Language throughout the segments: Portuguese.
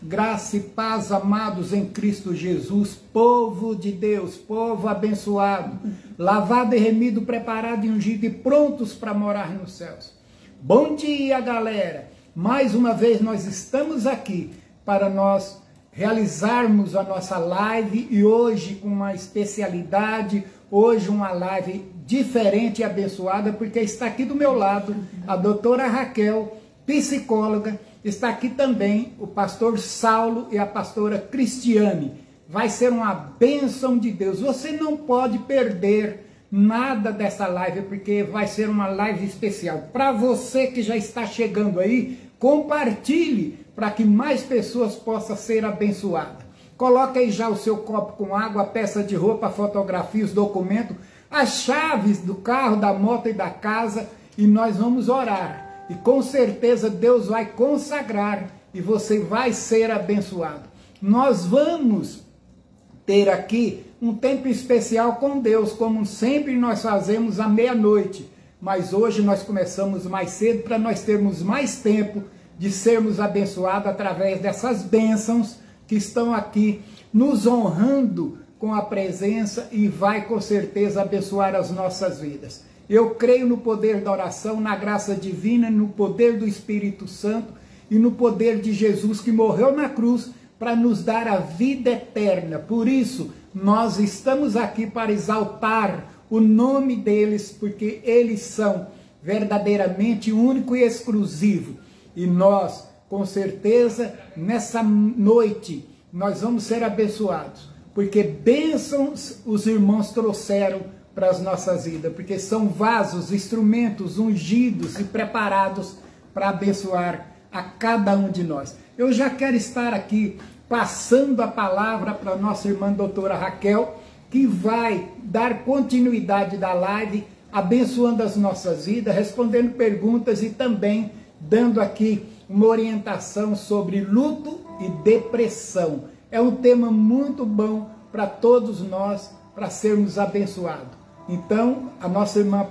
Graça e paz, amados em Cristo Jesus, povo de Deus, povo abençoado, lavado e remido, preparado e ungido e prontos para morar nos céus. Bom dia, galera! Mais uma vez nós estamos aqui para nós realizarmos a nossa live e hoje com uma especialidade, hoje uma live diferente e abençoada, porque está aqui do meu lado a doutora Raquel, psicóloga. Está aqui também o pastor Saulo e a pastora Cristiane. Vai ser uma bênção de Deus. Você não pode perder nada dessa live, porque vai ser uma live especial. Para você que já está chegando aí, compartilhe para que mais pessoas possam ser abençoadas. Coloque aí já o seu copo com água, a peça de roupa, a fotografia, os documentos, as chaves do carro, da moto e da casa, e nós vamos orar. E com certeza Deus vai consagrar e você vai ser abençoado. Nós vamos ter aqui um tempo especial com Deus, como sempre nós fazemos à meia-noite. Mas hoje nós começamos mais cedo para nós termos mais tempo de sermos abençoados através dessas bênçãos que estão aqui nos honrando com a presença e vai com certeza abençoar as nossas vidas. Eu creio no poder da oração, na graça divina, no poder do Espírito Santo e no poder de Jesus que morreu na cruz para nos dar a vida eterna. Por isso, nós estamos aqui para exaltar o nome deles, porque eles são verdadeiramente único e exclusivo. E nós, com certeza, nessa noite, nós vamos ser abençoados, porque bênçãos os irmãos trouxeram para as nossas vidas, porque são vasos, instrumentos ungidos e preparados para abençoar a cada um de nós. Eu já quero estar aqui passando a palavra para a nossa irmã doutora Raquel, que vai dar continuidade da live, abençoando as nossas vidas, respondendo perguntas e também dando aqui uma orientação sobre luto e depressão. É um tema muito bom para todos nós, para sermos abençoados. Então, a nossa irmã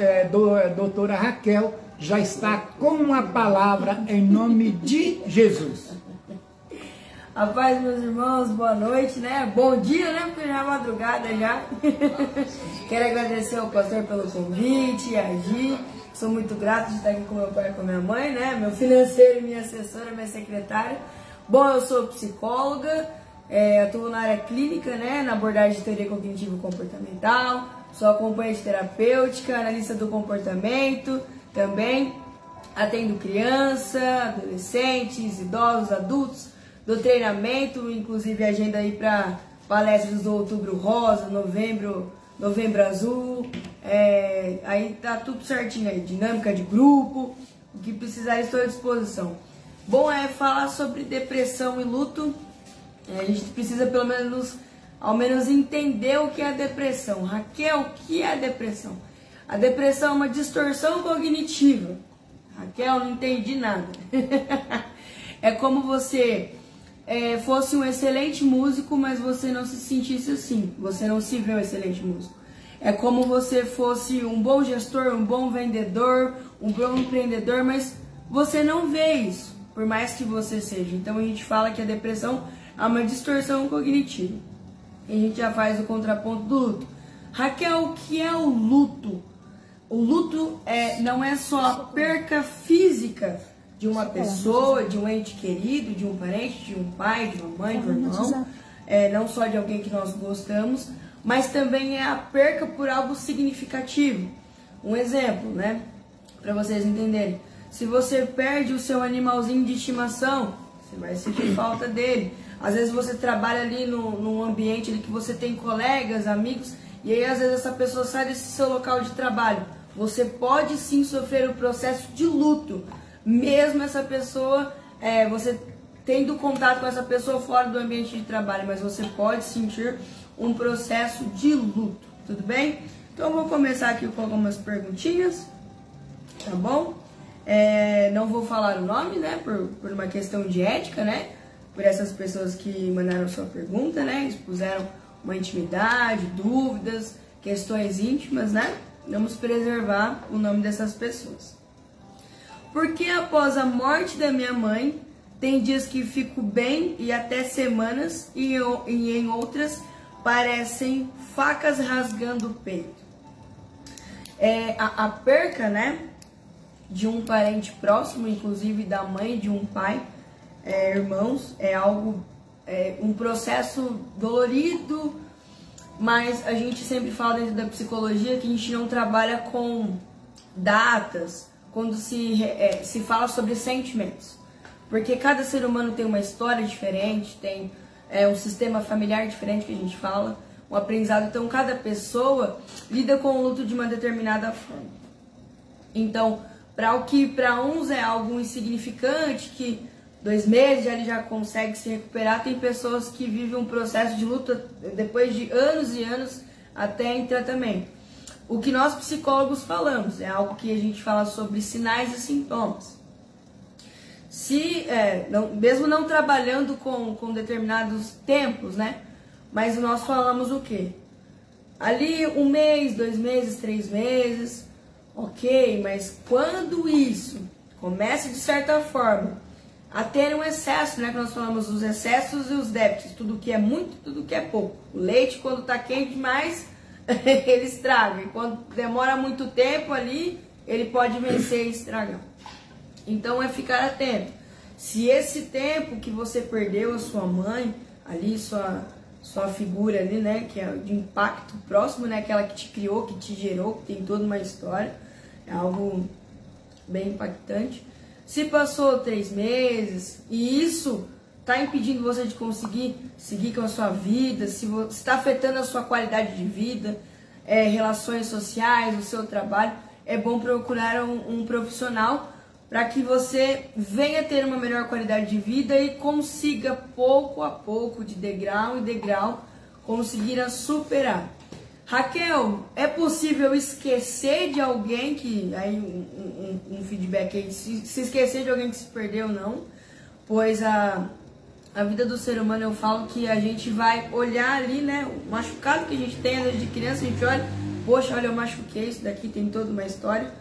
doutora Raquel já está com a palavra em nome de Jesus. A paz, meus irmãos, boa noite, né? Bom dia, né? Porque já é madrugada já. Quero agradecer ao pastor pelo convite, a Gi. Sou muito grato de estar aqui com meu pai e com minha mãe, né? Meu financeiro, minha assessora, minha secretária. Bom, eu sou psicóloga, atuo na área clínica, né? Na abordagem de teoria cognitivo-comportamental. Sou acompanhante terapêutica, analista do comportamento, também atendo criança, adolescentes, idosos, adultos, do treinamento, inclusive agenda aí para palestras do Outubro Rosa, Novembro Azul, aí tá tudo certinho aí, dinâmica de grupo, o que precisar estou à disposição. Bom, falar sobre depressão e luto, a gente precisa pelo menos ao menos entender o que é a depressão. Raquel, o que é a depressão? A depressão é uma distorção cognitiva. Raquel, não entendi nada. É como você fosse um excelente músico, mas você não se sentisse assim. Você não se vê um excelente músico. É como você fosse um bom gestor, um bom vendedor, um bom empreendedor, mas você não vê isso, por mais que você seja. Então a gente fala que a depressão é uma distorção cognitiva. A gente já faz o contraponto do luto. Raquel, o que é o luto? O luto não é só a perca física de uma pessoa, de um ente querido, de um parente, de um pai, de uma mãe, de um irmão, não só de alguém que nós gostamos, mas também é a perca por algo significativo. Um exemplo, né? Para vocês entenderem. Se você perde o seu animalzinho de estimação, você vai sentir falta dele. Às vezes você trabalha ali num ambiente ali que você tem colegas, amigos, e aí às vezes essa pessoa sai desse seu local de trabalho. Você pode sim sofrer o processo de luto, mesmo essa pessoa, você tendo contato com essa pessoa fora do ambiente de trabalho, mas você pode sentir um processo de luto, tudo bem? Então eu vou começar aqui com algumas perguntinhas, tá bom? Não vou falar o nome, né, por uma questão de ética, né? Por essas pessoas que mandaram sua pergunta, né? Expuseram uma intimidade, dúvidas, questões íntimas, né? Vamos preservar o nome dessas pessoas. Porque após a morte da minha mãe, Tem dias que fico bem e até semanas, e em outras parecem facas rasgando o peito. A perca, né, de um parente próximo, inclusive da mãe, de um pai, irmãos, é algo, um processo dolorido, mas a gente sempre fala dentro da psicologia que a gente não trabalha com datas quando se fala sobre sentimentos, porque cada ser humano tem uma história diferente, tem um sistema familiar diferente que a gente fala, um aprendizado, então cada pessoa lida com o luto de uma determinada forma. Então, para uns é algo insignificante, que 2 meses ele já consegue se recuperar, tem pessoas que vivem um processo de luto depois de anos e anos até em tratamento. O que nós psicólogos falamos é algo que a gente fala sobre sinais e sintomas. Mesmo não trabalhando com determinados tempos, né? Mas nós falamos o quê? Ali 1 mês, 2 meses, 3 meses, ok, mas quando isso começa de certa forma a ter um excesso, né? Que nós falamos os excessos e os débitos, tudo que é muito, tudo que é pouco. O leite, quando tá quente demais, ele estraga, e quando demora muito tempo ali, ele pode vencer e estragar. Então é ficar atento. Se esse tempo que você perdeu a sua mãe, ali sua figura ali, né, que é de impacto próximo, né, aquela que te criou, que te gerou, que tem toda uma história, é algo bem impactante. Se passou 3 meses e isso está impedindo você de conseguir seguir com a sua vida, se está afetando a sua qualidade de vida, relações sociais, o seu trabalho, é bom procurar um profissional para que você venha ter uma melhor qualidade de vida e consiga pouco a pouco, de degrau em degrau, conseguir a superar. Raquel, é possível esquecer de alguém que... Aí um feedback aí, se esquecer de alguém que se perdeu ou não, pois a vida do ser humano, eu falo que a gente vai olhar ali, né, o machucado que a gente tem desde criança, a gente olha, poxa, olha, eu machuquei, isso daqui tem toda uma história.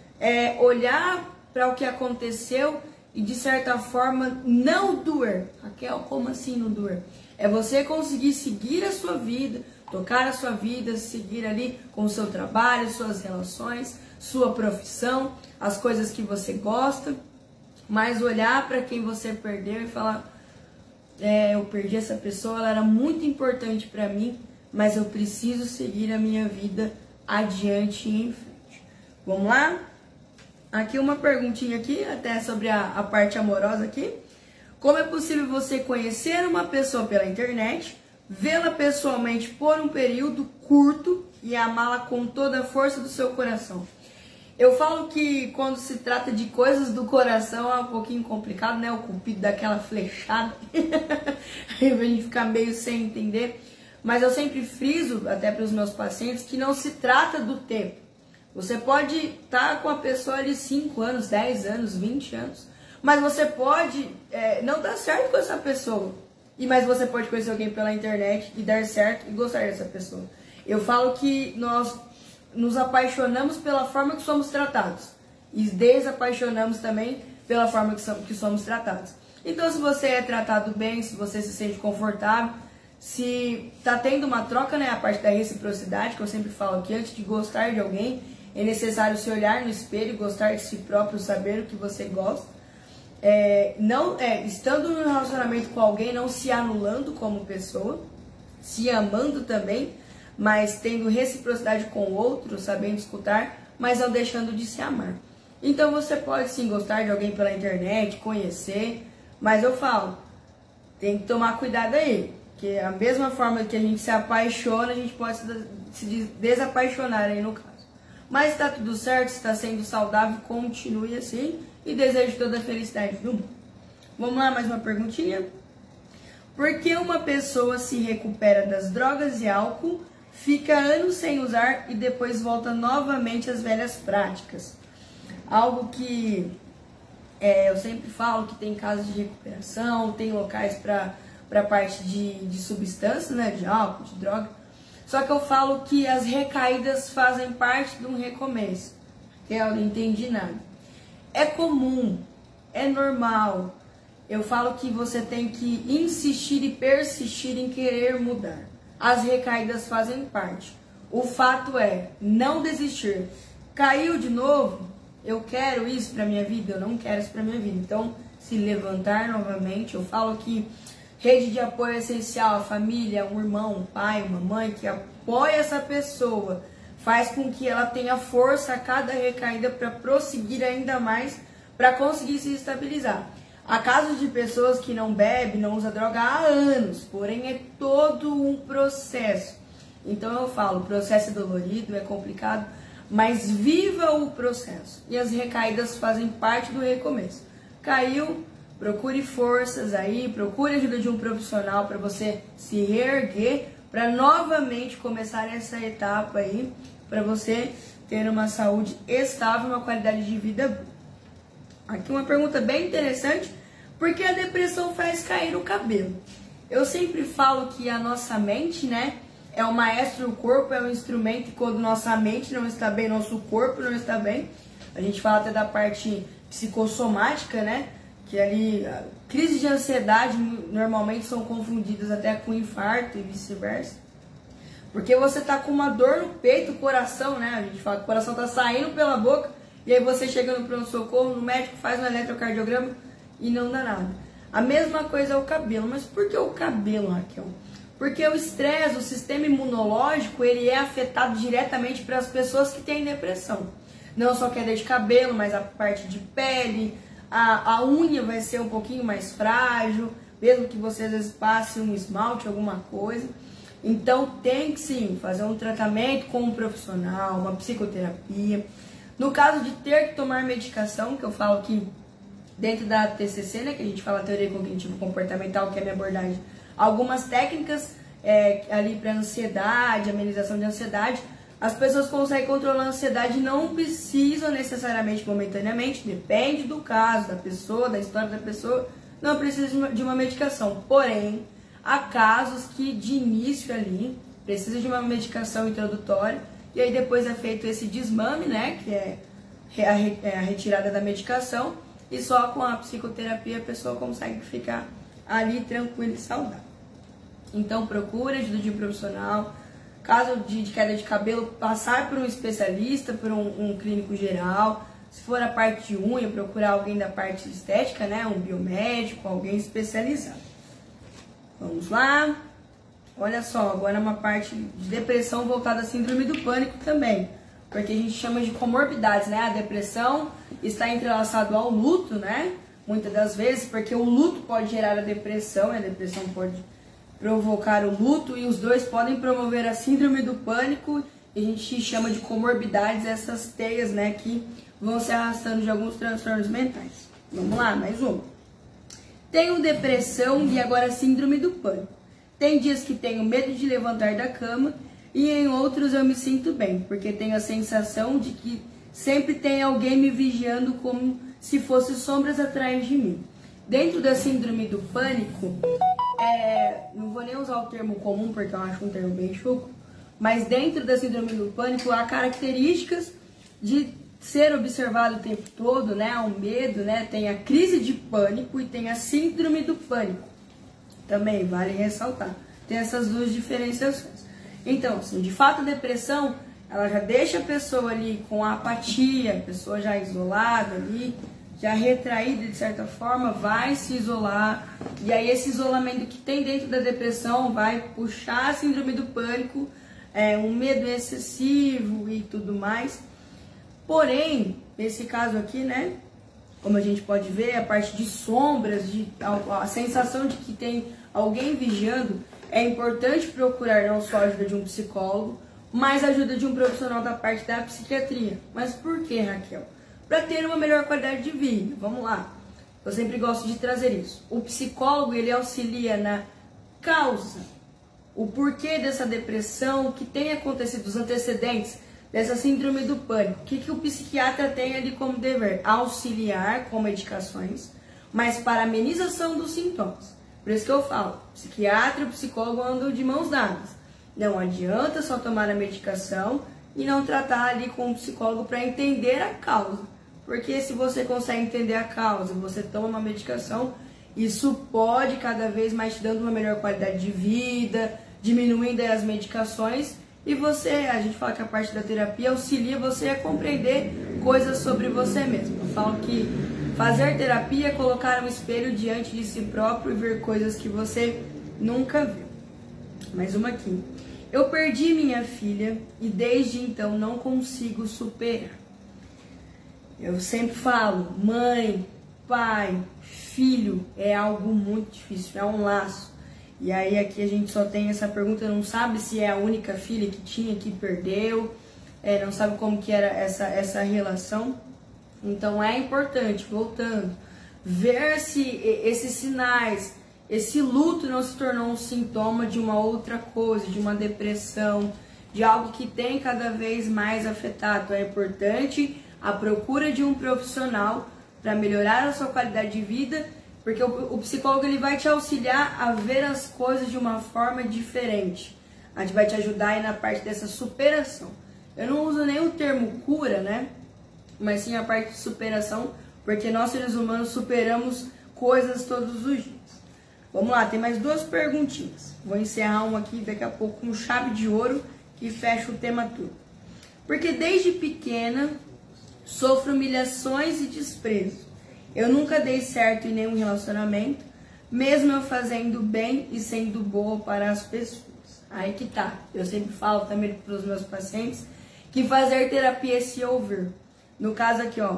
Olhar para o que aconteceu e de certa forma não doer. Raquel, como assim não doer? É você conseguir seguir a sua vida, tocar a sua vida, seguir ali com o seu trabalho, suas relações, sua profissão, as coisas que você gosta, mas olhar para quem você perdeu e falar, eu perdi essa pessoa, ela era muito importante para mim, mas eu preciso seguir a minha vida adiante e em frente. Vamos lá? Aqui uma perguntinha aqui, até sobre a parte amorosa aqui. Como é possível você conhecer uma pessoa pela internet, vê-la pessoalmente por um período curto e amá-la com toda a força do seu coração? Eu falo que quando se trata de coisas do coração é um pouquinho complicado, né? O cupido dá aquela flechada, aí a gente fica meio sem entender. Mas eu sempre friso, até para os meus pacientes, que não se trata do tempo. Você pode estar com a pessoa ali 5 anos, 10 anos, 20 anos, mas você pode não dar certo com essa pessoa. Mas você pode conhecer alguém pela internet e dar certo e gostar dessa pessoa. Eu falo que nós nos apaixonamos pela forma que somos tratados e desapaixonamos também pela forma que somos tratados. Então, se você é tratado bem, se você se sente confortável, se está tendo uma troca, né, a parte da reciprocidade, que eu sempre falo que antes de gostar de alguém, é necessário se olhar no espelho, gostar de si próprio, saber o que você gosta. Estando no relacionamento com alguém, não se anulando como pessoa, se amando também, mas tendo reciprocidade com o outro, sabendo escutar, mas não deixando de se amar. Então você pode sim gostar de alguém pela internet, conhecer, mas eu falo, tem que tomar cuidado aí, porque a mesma forma que a gente se apaixona, a gente pode se desapaixonar aí no caso. Mas está tudo certo, está sendo saudável, continue assim e desejo toda a felicidade do mundo. Vamos lá, mais uma perguntinha. Por que uma pessoa se recupera das drogas e álcool, fica anos sem usar e depois volta novamente às velhas práticas? Algo que eu sempre falo que tem casas de recuperação, tem locais para parte de substâncias, né, de álcool, de droga. Só que eu falo que as recaídas fazem parte de um recomeço. Eu não entendi nada. É comum, é normal. eu falo que você tem que insistir e persistir em querer mudar. As recaídas fazem parte. O fato é não desistir. Caiu de novo? Eu quero isso para minha vida? Eu não quero isso para minha vida. Então, se levantar novamente. Eu falo que rede de apoio é essencial. A família, um irmão, um pai, uma mãe que apoia essa pessoa, faz com que ela tenha força a cada recaída para prosseguir ainda mais, para conseguir se estabilizar. Há casos de pessoas que não bebem, não usam droga há anos, porém é todo um processo. Então eu falo, o processo é dolorido, é complicado, mas viva o processo. E as recaídas fazem parte do recomeço. Caiu, procure forças aí, procure a ajuda de um profissional para você se reerguer, para novamente começar essa etapa aí, para você ter uma saúde estável, uma qualidade de vida boa. Aqui uma pergunta bem interessante, porque a depressão faz cair o cabelo. Eu sempre falo que a nossa mente, né, é o maestro, o corpo é o instrumento, e quando nossa mente não está bem, nosso corpo não está bem. A gente fala até da parte psicossomática, né, que ali, crise de ansiedade normalmente são confundidas até com infarto e vice-versa. Porque você tá com uma dor no peito, coração, né, a gente fala que o coração tá saindo pela boca, e aí você chega no pronto-socorro, no médico faz um eletrocardiograma e não dá nada. A mesma coisa é o cabelo. Mas por que o cabelo, Raquel? Porque o estresse, o sistema imunológico, ele é afetado diretamente para as pessoas que têm depressão. Não só queda de cabelo, mas a parte de pele, a unha vai ser um pouquinho mais frágil, mesmo que você às vezes passe um esmalte, alguma coisa. Então tem que sim fazer um tratamento com um profissional, uma psicoterapia. No caso de ter que tomar medicação, que eu falo que dentro da TCC, né, que a gente fala teoria cognitivo-comportamental, que é a minha abordagem, algumas técnicas ali para ansiedade, amenização de ansiedade, as pessoas conseguem controlar a ansiedade e não precisam necessariamente, momentaneamente, depende do caso, da pessoa, da história da pessoa, não precisa de uma medicação. Porém, há casos que de início ali precisa de uma medicação introdutória, e aí depois é feito esse desmame, né, que é a retirada da medicação, e só com a psicoterapia a pessoa consegue ficar ali tranquila e saudável. Então procure ajuda de um profissional. Caso de queda de cabelo, passar por um especialista, por um clínico geral. Se for a parte de unha, procurar alguém da parte estética, né, um biomédico, alguém especializado. Vamos lá. Olha só, agora uma parte de depressão voltada à síndrome do pânico também, porque a gente chama de comorbidades, né? A depressão está entrelaçado ao luto, né? Muitas das vezes, porque o luto pode gerar a depressão, e a depressão pode provocar o luto, e os dois podem promover a síndrome do pânico, e a gente chama de comorbidades essas teias, né? Que vão se arrastando de alguns transtornos mentais. Vamos lá, mais um. Tenho depressão e agora síndrome do pânico. Tem dias que tenho medo de levantar da cama e em outros eu me sinto bem, porque tenho a sensação de que sempre tem alguém me vigiando como se fosse sombras atrás de mim. Dentro da síndrome do pânico, não vou nem usar o termo comum porque eu acho um termo bem chuco, mas dentro da síndrome do pânico há características de ser observado o tempo todo, né? Há um medo, né? Tem a crise de pânico e tem a síndrome do pânico. Também vale ressaltar. Tem essas duas diferenciações. Então, assim, de fato a depressão, ela já deixa a pessoa ali com apatia, a pessoa já isolada ali, já retraída de certa forma, vai se isolar. E aí esse isolamento que tem dentro da depressão vai puxar a síndrome do pânico, um medo excessivo e tudo mais. Porém, nesse caso aqui, né, como a gente pode ver, a parte de sombras, a sensação de que tem alguém vigiando, é importante procurar não só a ajuda de um psicólogo, mas a ajuda de um profissional da parte da psiquiatria. Mas por que, Raquel? Para ter uma melhor qualidade de vida. Vamos lá. Eu sempre gosto de trazer isso. O psicólogo, ele auxilia na causa, o porquê dessa depressão, o que tem acontecido, os antecedentes dessa síndrome do pânico. O que o psiquiatra tem ali como dever? Auxiliar com medicações, mas para amenização dos sintomas. Por isso que eu falo, psiquiatra e psicólogo andam de mãos dadas. Não adianta só tomar a medicação e não tratar ali com o psicólogo para entender a causa. Porque se você consegue entender a causa, você toma uma medicação, Isso pode cada vez mais te dando uma melhor qualidade de vida, diminuindo as medicações, e a gente fala que a parte da terapia auxilia você a compreender coisas sobre você mesmo. Eu falo que fazer terapia é colocar um espelho diante de si próprio e ver coisas que você nunca viu. Mais uma aqui. Eu perdi minha filha e desde então não consigo superar. Eu sempre falo, mãe, pai, filho é algo muito difícil, é um laço. E aí aqui a gente só tem essa pergunta, não sabe se é a única filha que tinha, que perdeu, não sabe como que era essa relação. Então é importante, voltando, ver se esses sinais, esse luto não se tornou um sintoma de uma outra coisa, de uma depressão, de algo que tem cada vez mais afetado. É importante a procura de um profissional para melhorar a sua qualidade de vida, porque o psicólogo ele vai te auxiliar a ver as coisas de uma forma diferente. A gente vai te ajudar aí na parte dessa superação. Eu não uso nem o termo cura, né? Mas sim a parte de superação, porque nós seres humanos superamos coisas todos os dias. Vamos lá, tem mais duas perguntinhas. Vou encerrar uma aqui daqui a pouco com chave de ouro que fecha o tema tudo. Porque desde pequena sofro humilhações e desprezo. Eu nunca dei certo em nenhum relacionamento, mesmo eu fazendo bem e sendo boa para as pessoas. Aí que tá. Eu sempre falo também para os meus pacientes que fazer terapia é se ouvir. No caso aqui, ó,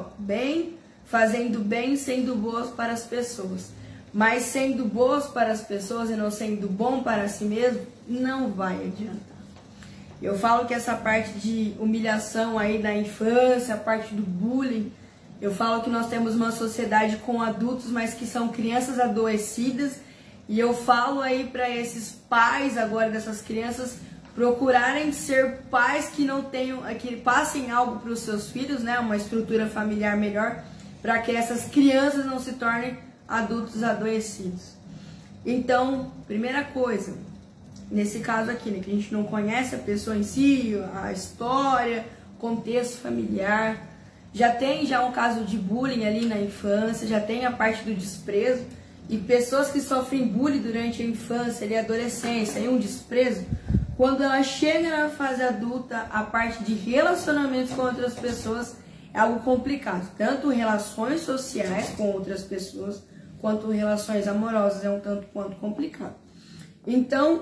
fazendo bem, sendo boas para as pessoas. Mas sendo boas para as pessoas e não sendo bom para si mesmo, não vai adiantar. Eu falo que essa parte de humilhação aí da infância, a parte do bullying, eu falo que nós temos uma sociedade com adultos, mas que são crianças adoecidas, e eu falo aí para esses pais agora dessas crianças procurarem ser pais que não tenham, que passem algo para os seus filhos, né, uma estrutura familiar melhor, para que essas crianças não se tornem adultos adoecidos. Então, primeira coisa, nesse caso aqui, né, que a gente não conhece a pessoa em si, a história, contexto familiar, já tem um caso de bullying ali na infância, já tem a parte do desprezo, e pessoas que sofrem bullying durante a infância e a adolescência e um desprezo, quando ela chega na fase adulta, a parte de relacionamentos com outras pessoas é algo complicado, tanto relações sociais com outras pessoas, quanto relações amorosas é um tanto quanto complicado. Então,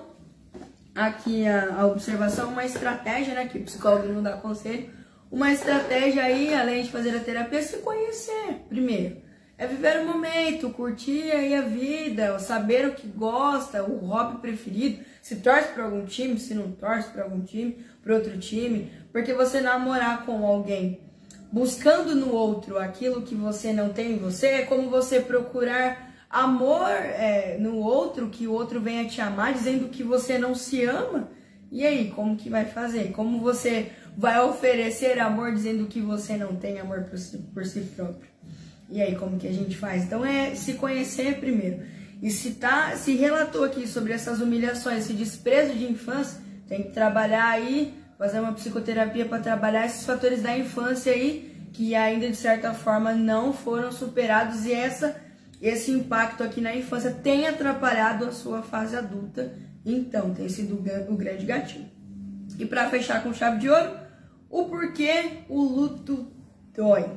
aqui a observação, uma estratégia, né, que o psicólogo não dá conselho, uma estratégia aí, além de fazer a terapia, é se conhecer primeiro. É viver o momento, curtir aí a vida, saber o que gosta, o hobby preferido, se torce para algum time, se não torce para algum time, para outro time, porque você namorar com alguém buscando no outro aquilo que você não tem em você, é como você procurar amor no outro, que o outro venha te amar, dizendo que você não se ama. E aí, como que vai fazer? Como você vai oferecer amor dizendo que você não tem amor por si próprio? E aí, como que a gente faz? Então é se conhecer primeiro. E se relatou aqui sobre essas humilhações, esse desprezo de infância, tem que trabalhar aí, fazer uma psicoterapia para trabalhar esses fatores da infância aí, que ainda de certa forma não foram superados, e esse impacto aqui na infância tem atrapalhado a sua fase adulta, então tem sido o grande gatilho. E para fechar com chave de ouro, o porquê o luto dói.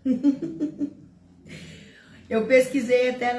Eu pesquisei até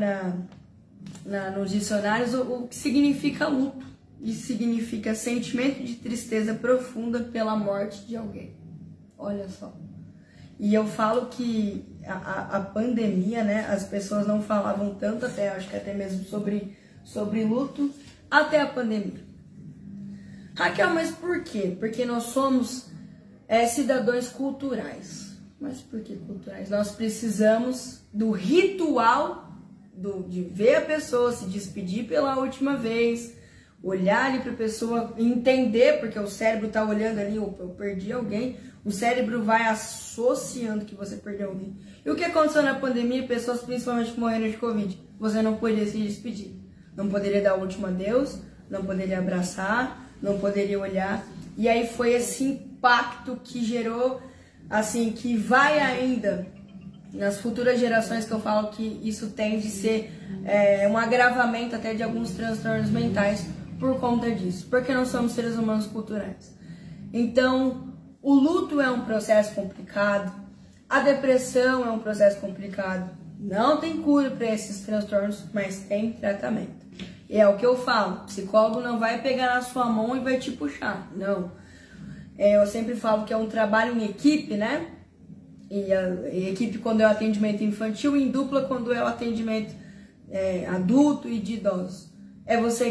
nos dicionários o que significa luto. Isso significa sentimento de tristeza profunda pela morte de alguém. Olha só. E eu falo que a pandemia, né, as pessoas não falavam tanto, acho que até mesmo sobre luto, até a pandemia. Raquel, mas por quê? Porque nós somos cidadãos culturais. Mas por que culturais? Nós precisamos do ritual de ver a pessoa, se despedir pela última vez, olhar ali para a pessoa, entender, porque o cérebro está olhando ali, opa, eu perdi alguém, o cérebro vai associando que você perdeu alguém. E o que aconteceu na pandemia, pessoas principalmente morrendo de Covid, você não poderia se despedir, não poderia dar o último adeus, não poderia abraçar, não poderia olhar, e aí foi esse impacto que gerou, assim, que vai ainda nas futuras gerações, que eu falo que isso tende a ser um agravamento até de alguns transtornos mentais por conta disso, porque nós somos seres humanos culturais. Então, o luto é um processo complicado, a depressão é um processo complicado, não tem cura para esses transtornos, mas tem tratamento. E é o que eu falo, o psicólogo não vai pegar na sua mão e vai te puxar, não. Eu sempre falo que é um trabalho em equipe, né? E equipe quando é o atendimento infantil, e em dupla quando é o atendimento adulto e de idosos. É você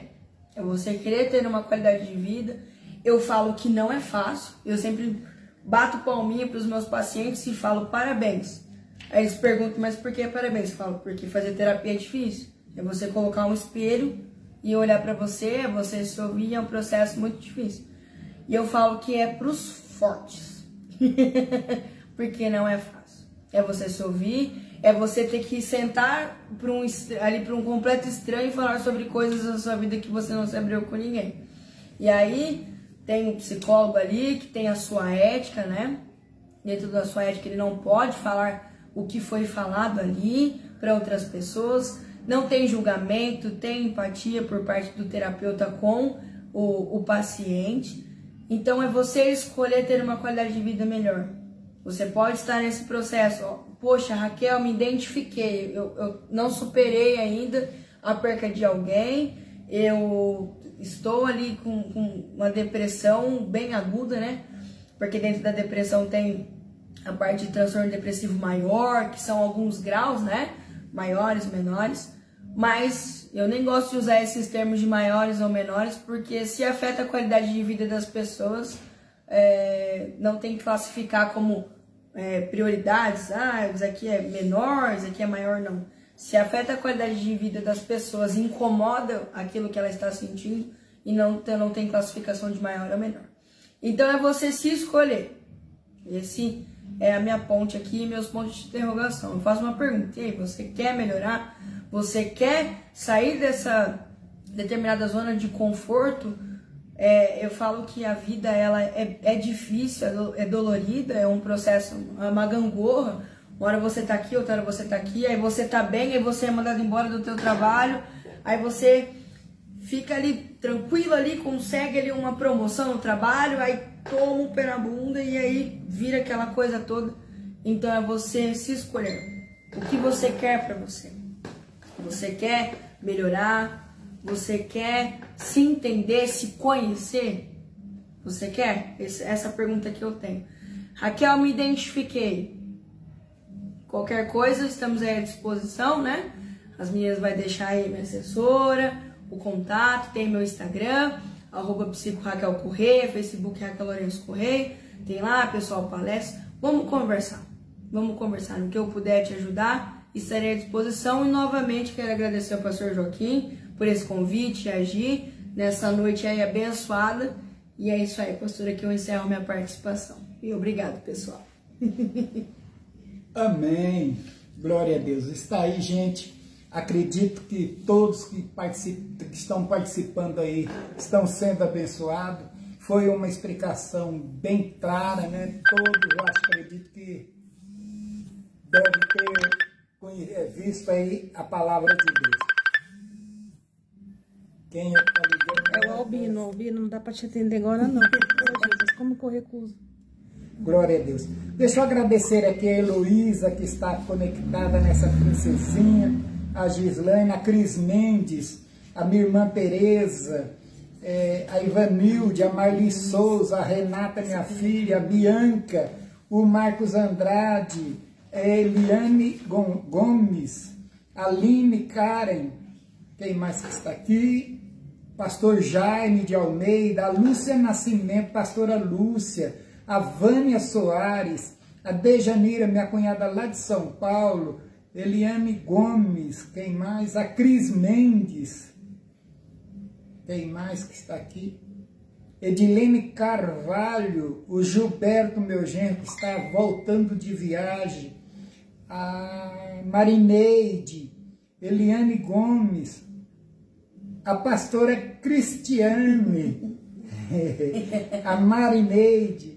querer ter uma qualidade de vida. Eu falo que não é fácil, eu sempre bato palminha para os meus pacientes e falo parabéns. Aí eles perguntam, mas por que parabéns? Eu falo, porque fazer terapia é difícil. É você colocar um espelho e olhar para você, você se ouvir, é um processo muito difícil. E eu falo que é pros fortes, porque não é fácil. É você se ouvir, é você ter que sentar para um completo estranho e falar sobre coisas da sua vida que você não se abriu com ninguém. E aí tem um psicólogo ali que tem a sua ética, né? Dentro da sua ética ele não pode falar o que foi falado ali para outras pessoas. Não tem julgamento, tem empatia por parte do terapeuta com o paciente. Então é você escolher ter uma qualidade de vida melhor. Você pode estar nesse processo, ó, poxa, Raquel, me identifiquei, eu não superei ainda a perca de alguém, eu estou ali com uma depressão bem aguda, né? Porque dentro da depressão tem a parte de transtorno depressivo maior, que são alguns graus, né? Maiores, menores. Mas eu nem gosto de usar esses termos de maiores ou menores, porque se afeta a qualidade de vida das pessoas, não tem que classificar como prioridades. Ah, isso aqui é menor, isso aqui é maior, não. Se afeta a qualidade de vida das pessoas, incomoda aquilo que ela está sentindo, e não tem classificação de maior ou menor. Então é você se escolher. Esse é a minha ponte aqui, meus pontos de interrogação. Eu faço uma pergunta, e aí, você quer melhorar? Você quer sair dessa determinada zona de conforto? Eu falo que a vida ela é difícil, é dolorida, é um processo, uma gangorra. Uma hora você tá aqui, outra hora você tá aqui, aí você tá bem, aí você é mandado embora do teu trabalho, aí você fica ali tranquilo ali, consegue ali uma promoção no trabalho, aí toma o pé na bunda e aí vira aquela coisa toda. Então é você se escolher. O que você quer pra você? Você quer melhorar? Você quer se entender, se conhecer? Você quer? Essa pergunta que eu tenho. Raquel, me identifiquei. Qualquer coisa, estamos aí à disposição, né? As meninas vai deixar aí minha assessora, o contato, tem meu Instagram, @psico_Raquel_Correia, Facebook Raquel Lourenço Correia, tem lá, pessoal, palestra. Vamos conversar no que eu puder te ajudar, estarei à disposição. E novamente quero agradecer ao pastor Joaquim por esse convite e agir nessa noite aí abençoada. E é isso aí, pastora, que eu encerro minha participação. E obrigado, pessoal. Amém. Glória a Deus. Está aí, gente. Acredito que todos que estão participando aí estão sendo abençoados. Foi uma explicação bem clara, né? Todos, eu acredito que devem ter visto aí a palavra de Deus. Quem é que tá ligando? É o Albino, não dá para te atender agora não. Jesus, como que eu recuso? Glória a Deus. Deixa eu agradecer aqui a Heloísa, que está conectada nessa princesinha, a Gislaine, a Cris Mendes, a minha irmã Tereza, a Ivanilde, a Marli Souza, a Renata, minha filha, a Bianca, o Marcos Andrade, a Eliane Gomes, a Aline Karen, quem mais que está aqui? Pastor Jaime de Almeida, a Lúcia Nascimento, pastora Lúcia, a Vânia Soares, a Dejanira, minha cunhada lá de São Paulo, Eliane Gomes, quem mais? A Cris Mendes, quem mais que está aqui? Edilene Carvalho, o Gilberto, meu genro, que está voltando de viagem, a Marineide, Eliane Gomes, a pastora Cristiane, a Marineide,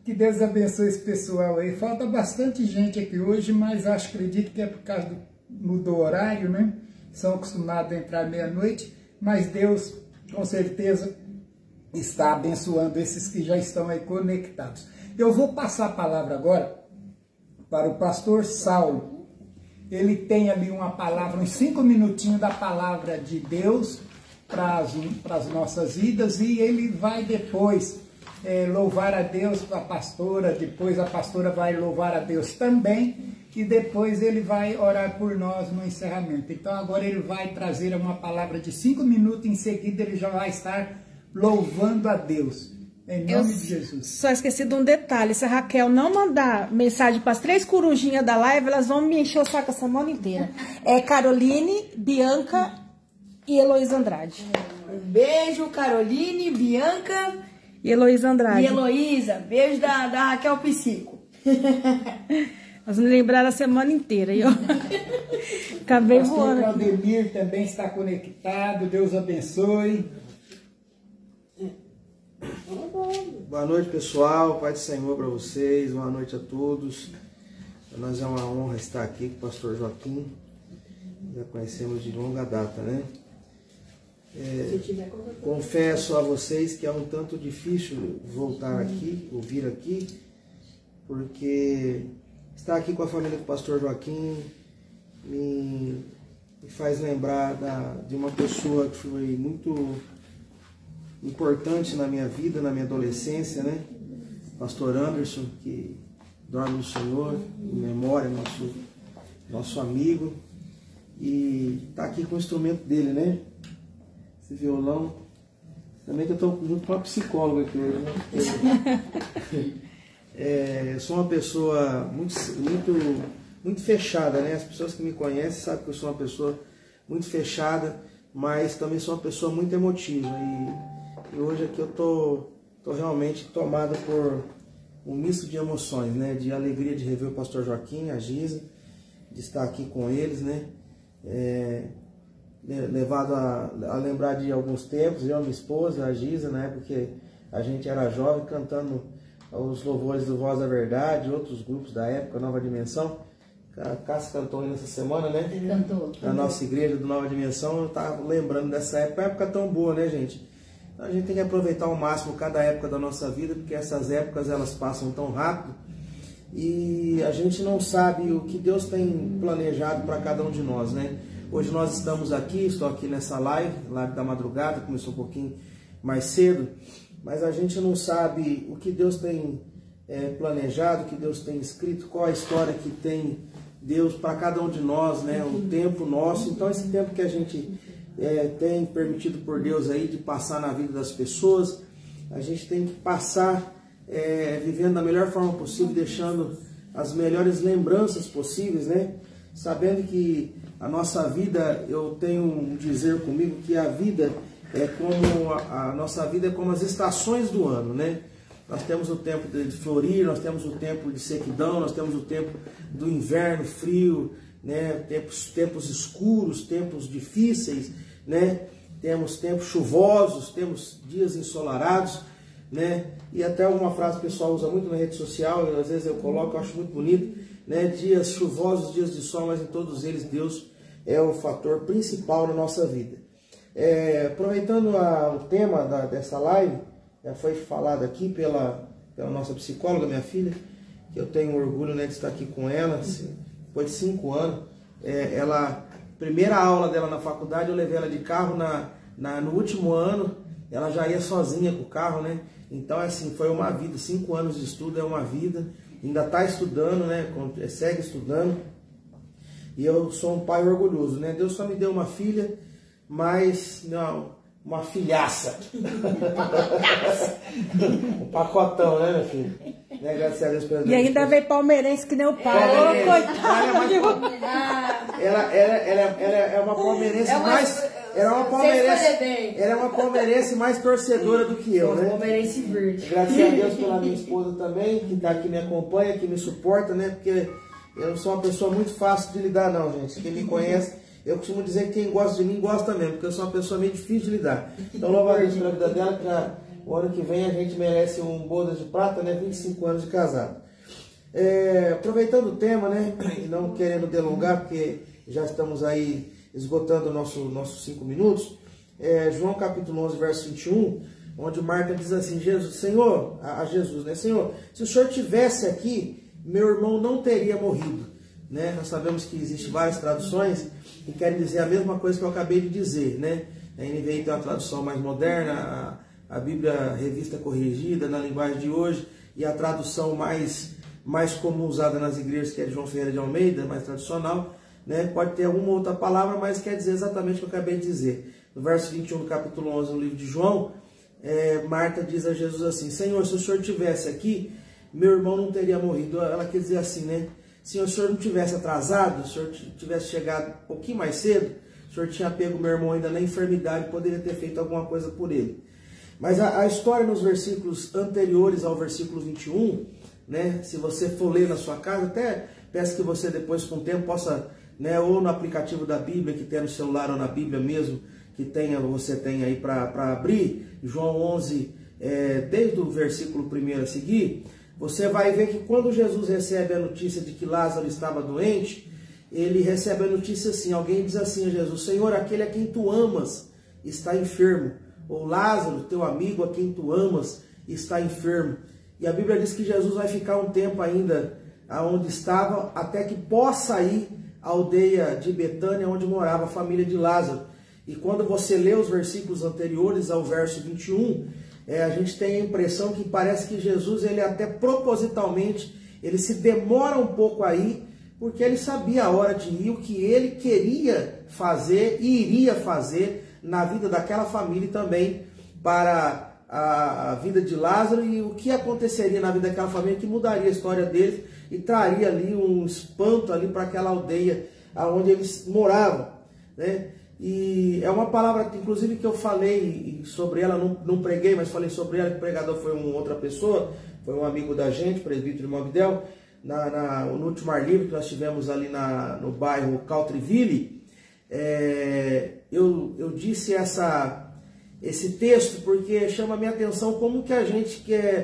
Que Deus abençoe esse pessoal aí. Falta bastante gente aqui hoje, mas acredito que é por causa do mudou o horário, né? São acostumados a entrar meia-noite, mas Deus, com certeza, está abençoando esses que já estão aí conectados. Eu vou passar a palavra agora para o pastor Saulo. Ele tem ali uma palavra, uns 5 minutinhos da palavra de Deus para as nossas vidas, e ele vai depois louvar a Deus para a pastora, depois a pastora vai louvar a Deus também, e depois ele vai orar por nós no encerramento. Então agora ele vai trazer uma palavra de 5 minutos, em seguida ele já vai estar louvando a Deus, em nome de Jesus. Só esqueci de um detalhe: se a Raquel não mandar mensagem para as 3 corujinhas da live, elas vão me encher o saco a semana inteira. É Caroline, Bianca e Heloísa Andrade. Um beijo, Caroline, Bianca e Heloísa Andrade. E Heloísa, beijo da Raquel Psico. Nós me lembraram a semana inteira. E eu acabei voando. O pastor Claudemir também está conectado. Deus abençoe. Boa noite, pessoal. Pai do Senhor para vocês. Boa noite a todos. Para nós é uma honra estar aqui com o pastor Joaquim. Já conhecemos de longa data, né? Confesso a vocês que é um tanto difícil voltar aqui, ou vir aqui, porque estar aqui com a família do pastor Joaquim me faz lembrar de uma pessoa que foi muito importante na minha vida, na minha adolescência, né? Pastor Anderson, que dorme no Senhor, em memória, nosso amigo, e está aqui com o instrumento dele, né? Esse violão. Também que eu estou junto com uma psicóloga aqui hoje, né? Eu sou uma pessoa muito fechada, né? As pessoas que me conhecem sabem que eu sou uma pessoa muito fechada, mas também sou uma pessoa muito emotiva. E hoje aqui eu tô realmente tomado por um misto de emoções, né? De alegria de rever o pastor Joaquim, a Giza, de estar aqui com eles, né? Levado a lembrar de alguns tempos, eu e minha esposa, a Giza, na época que a gente era jovem, cantando os louvores do Voz da Verdade, outros grupos da época, Nova Dimensão. A Cássia cantou aí nessa semana, né? Cantou. Na nossa igreja do Nova Dimensão. Eu estava lembrando dessa época, uma época tão boa, né, gente? A gente tem que aproveitar ao máximo cada época da nossa vida, porque essas épocas elas passam tão rápido e a gente não sabe o que Deus tem planejado para cada um de nós, né? Hoje nós estamos aqui, estou aqui nessa live da madrugada, começou um pouquinho mais cedo, mas a gente não sabe o que Deus tem planejado, o que Deus tem escrito, qual a história que tem Deus para cada um de nós, né? O tempo nosso. Então esse tempo que a gente tem permitido por Deus aí de passar na vida das pessoas, a gente tem que passar vivendo da melhor forma possível, deixando as melhores lembranças possíveis, né? Sabendo que a nossa vida, eu tenho um dizer comigo que a vida é como a nossa vida é como as estações do ano, né? Nós temos o tempo de florir, nós temos o tempo de sequidão, nós temos o tempo do inverno frio, né? Tempos escuros, tempos difíceis, né? Temos tempos chuvosos, temos dias ensolarados, né? E até uma frase que o pessoal usa muito na rede social, às vezes eu coloco, eu acho muito bonito, né? Dias chuvosos, dias de sol, mas em todos eles Deus é o fator principal na nossa vida. Aproveitando o tema dessa live, já foi falado aqui pela nossa psicóloga, minha filha, que eu tenho orgulho, né, de estar aqui com ela, depois de 5 anos. Primeira aula dela na faculdade, eu levei ela de carro no último ano, ela já ia sozinha com o carro, né? Então, assim, foi uma vida, 5 anos de estudo é uma vida, ainda está estudando, né? Segue estudando. E eu sou um pai orgulhoso, né? Deus só me deu uma filha, mas não, uma filhaça. Um pacotão, né, meu filho? Né? Graças a Deus pela E ainda veio palmeirense que nem o pai. Palmeirense. Coitado. Ela é uma palmeirense mais... Ela é uma palmeirense mais torcedora do que eu, né? Palmeirense verde. Graças a Deus pela minha esposa também, que está aqui, me acompanha, que me suporta, né? Porque eu não sou uma pessoa muito fácil de lidar, não, gente. Quem me conhece, eu costumo dizer que quem gosta de mim gosta mesmo, porque eu sou uma pessoa meio difícil de lidar. Então, louvo a Deus pela vida dela, que já O ano que vem a gente merece um bodas de prata, né? 25 anos de casado. Aproveitando o tema, né? E não querendo delongar, porque já estamos aí esgotando nossos 5 minutos. João capítulo 11, verso 21, onde Marta diz assim, Senhor, né? Senhor, se o Senhor tivesse aqui, meu irmão não teria morrido. Né? Nós sabemos que existem várias traduções que querem dizer a mesma coisa que eu acabei de dizer, né? A NVI tem uma tradução mais moderna, a Bíblia Revista Corrigida, na linguagem de hoje, e a tradução mais comum usada nas igrejas, que é de João Ferreira de Almeida, mais tradicional, né? Pode ter alguma outra palavra, mas quer dizer exatamente o que eu acabei de dizer. No verso 21 do capítulo 11 do livro de João, Marta diz a Jesus assim, Senhor, se o Senhor estivesse aqui, meu irmão não teria morrido. Ela quer dizer assim, né? Se o Senhor não tivesse atrasado, se o Senhor tivesse chegado um pouquinho mais cedo, o Senhor tinha pego meu irmão ainda na enfermidade, poderia ter feito alguma coisa por ele. Mas a história nos versículos anteriores ao versículo 21, né? Se você for ler na sua casa, até peço que você depois com o tempo possa, né? Ou no aplicativo da Bíblia, que tem no celular ou na Bíblia mesmo, que você tem aí para abrir, João 11, desde o versículo 1 a seguir, você vai ver que quando Jesus recebe a notícia de que Lázaro estava doente, ele recebe a notícia assim, alguém diz assim a Jesus, Senhor, aquele a quem tu amas está enfermo, ou Lázaro, teu amigo a quem tu amas está enfermo. E a Bíblia diz que Jesus vai ficar um tempo ainda onde estava, até que possa ir à aldeia de Betânia, onde morava a família de Lázaro. E quando você lê os versículos anteriores ao verso 21, a gente tem a impressão que parece que Jesus, ele até propositalmente, ele se demora um pouco aí, porque ele sabia a hora de ir, o que ele queria fazer e iria fazer na vida daquela família e também para a vida de Lázaro, e o que aconteceria na vida daquela família que mudaria a história deles e traria ali um espanto ali para aquela aldeia onde eles moravam, né? E é uma palavra, inclusive, que eu falei sobre ela, não preguei, mas falei sobre ela, que o pregador foi uma outra pessoa, foi um amigo da gente, presbítero Mobdel, no último ar livre que nós tivemos ali no bairro Caltreville. Eu disse esse texto porque chama a minha atenção como que a gente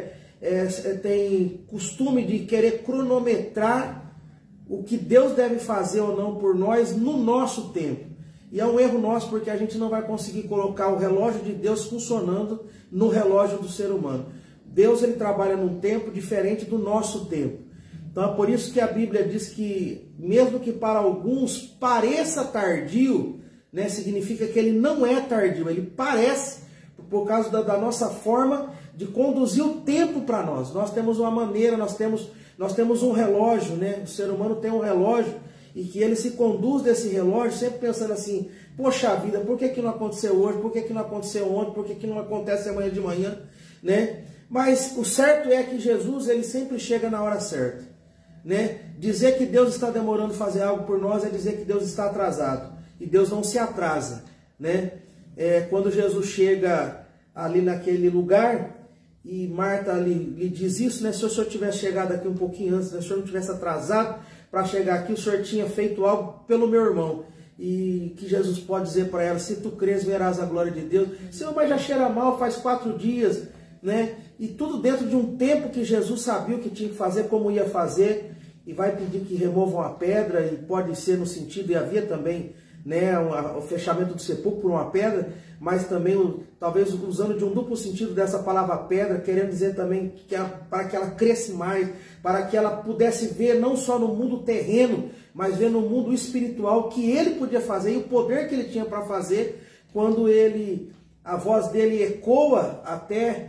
tem costume de querer cronometrar o que Deus deve fazer ou não por nós no nosso tempo. E é um erro nosso, porque a gente não vai conseguir colocar o relógio de Deus funcionando no relógio do ser humano. Deus, ele trabalha num tempo diferente do nosso tempo. Então é por isso que a Bíblia diz que, mesmo que para alguns pareça tardio, né, significa que ele não é tardio, ele parece, por causa da nossa forma de conduzir o tempo para nós. Nós temos uma maneira, nós temos um relógio, né? O ser humano tem um relógio, e que ele se conduz desse relógio sempre pensando assim, poxa vida, por que não aconteceu hoje, por que não aconteceu ontem, por que não acontece amanhã de manhã, né? Mas o certo é que Jesus, ele sempre chega na hora certa, né? Dizer que Deus está demorando a fazer algo por nós é dizer que Deus está atrasado, e Deus não se atrasa, né? Quando Jesus chega ali naquele lugar, e Marta lhe diz isso, né? Se o senhor tivesse chegado aqui um pouquinho antes, né? Se o senhor não tivesse atrasado para chegar aqui, o senhor tinha feito algo pelo meu irmão. E que Jesus pode dizer para ela, se tu crês, verás a glória de Deus. Senhor, mas já cheira mal, faz 4 dias, né? E tudo dentro de um tempo que Jesus sabia o que tinha que fazer, como ia fazer, e vai pedir que removam a pedra, e pode ser no sentido, e havia também, né, o fechamento do sepulcro por uma pedra, mas também, talvez usando de um duplo sentido dessa palavra pedra, querendo dizer também que para que ela cresça mais, para que ela pudesse ver não só no mundo terreno, mas ver no mundo espiritual o que ele podia fazer e o poder que ele tinha para fazer, quando a voz dele ecoa até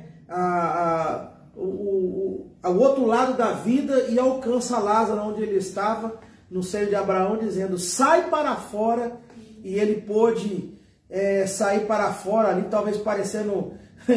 o outro lado da vida e alcança Lázaro onde ele estava, no seio de Abraão, dizendo, sai para fora, e ele pôde sair para fora ali, talvez parecendo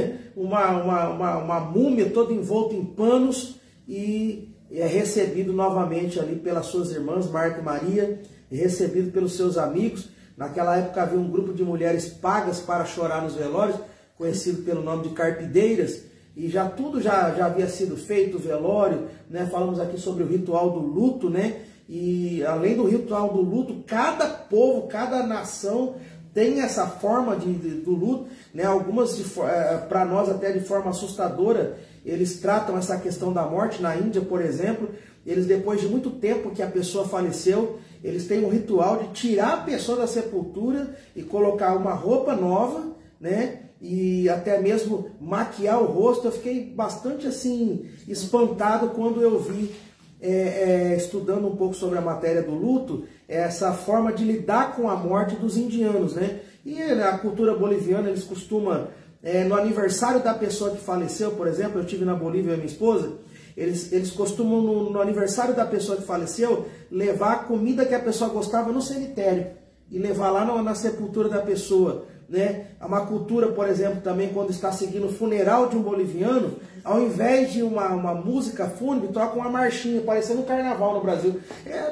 uma múmia toda envolta em panos, e é recebido novamente ali pelas suas irmãs, Marta e Maria, e recebido pelos seus amigos. Naquela época havia um grupo de mulheres pagas para chorar nos velórios, conhecido pelo nome de carpideiras, e tudo já havia sido feito, o velório, né? Falamos aqui sobre o ritual do luto, né? E além do ritual do luto, cada povo, cada nação tem essa forma do luto, né? Algumas, para nós até de forma assustadora, eles tratam essa questão da morte. Na Índia, por exemplo, eles, depois de muito tempo que a pessoa faleceu, eles têm um ritual de tirar a pessoa da sepultura e colocar uma roupa nova, né? E até mesmo maquiar o rosto. Eu fiquei bastante assim espantado quando eu vi, estudando um pouco sobre a matéria do luto, essa forma de lidar com a morte dos indianos, né? E na cultura boliviana eles costumam, no aniversário da pessoa que faleceu, por exemplo, eu estive na Bolívia e minha esposa, eles costumam no aniversário da pessoa que faleceu levar a comida que a pessoa gostava no cemitério e levar lá na sepultura da pessoa, né? É uma cultura, por exemplo, também quando está seguindo o funeral de um boliviano, ao invés de uma música fúnebre, toca uma marchinha, parecendo um carnaval no Brasil.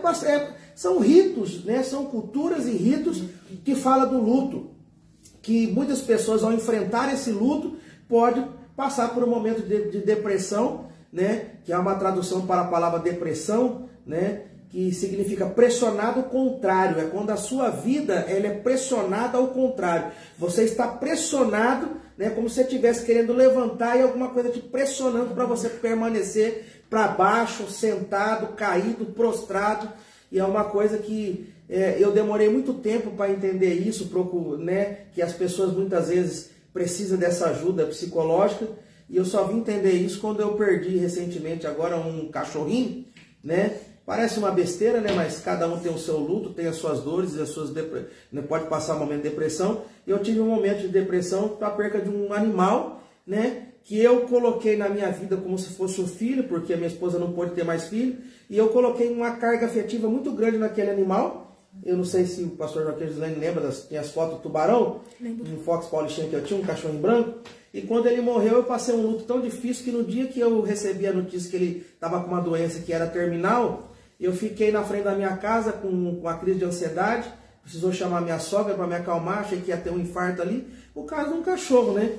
São ritos, né? São culturas e ritos que falam do luto, que muitas pessoas, ao enfrentar esse luto, podem passar por um momento de depressão, né? Que é uma tradução para a palavra depressão, né? Que significa pressionado ao contrário. É quando a sua vida ela é pressionada ao contrário. Você está pressionado, né? Como se você estivesse querendo levantar e alguma coisa te pressionando para você permanecer para baixo, sentado, caído, prostrado. E é uma coisa que eu demorei muito tempo para entender isso, né? Que as pessoas muitas vezes precisam dessa ajuda psicológica. E eu só vim entender isso quando eu perdi recentemente agora um cachorrinho, né? Parece uma besteira, né? Mas cada um tem o seu luto, tem as suas dores e as suas pode passar um momento de depressão. E eu tive um momento de depressão para a perca de um animal, né? Que eu coloquei na minha vida como se fosse um filho, porque a minha esposa não pôde ter mais filho. E eu coloquei uma carga afetiva muito grande naquele animal. Eu não sei se o pastor Joaquim Gislaine lembra tinha as fotos do tubarão, um Fox Paulistinha que eu tinha, um cachorro branco. E quando ele morreu, eu passei um luto tão difícil que no dia que eu recebi a notícia que ele estava com uma doença que era terminal, eu fiquei na frente da minha casa com uma crise de ansiedade. Precisou chamar minha sogra para me acalmar, achei que ia ter um infarto ali, por causa de um cachorro, né?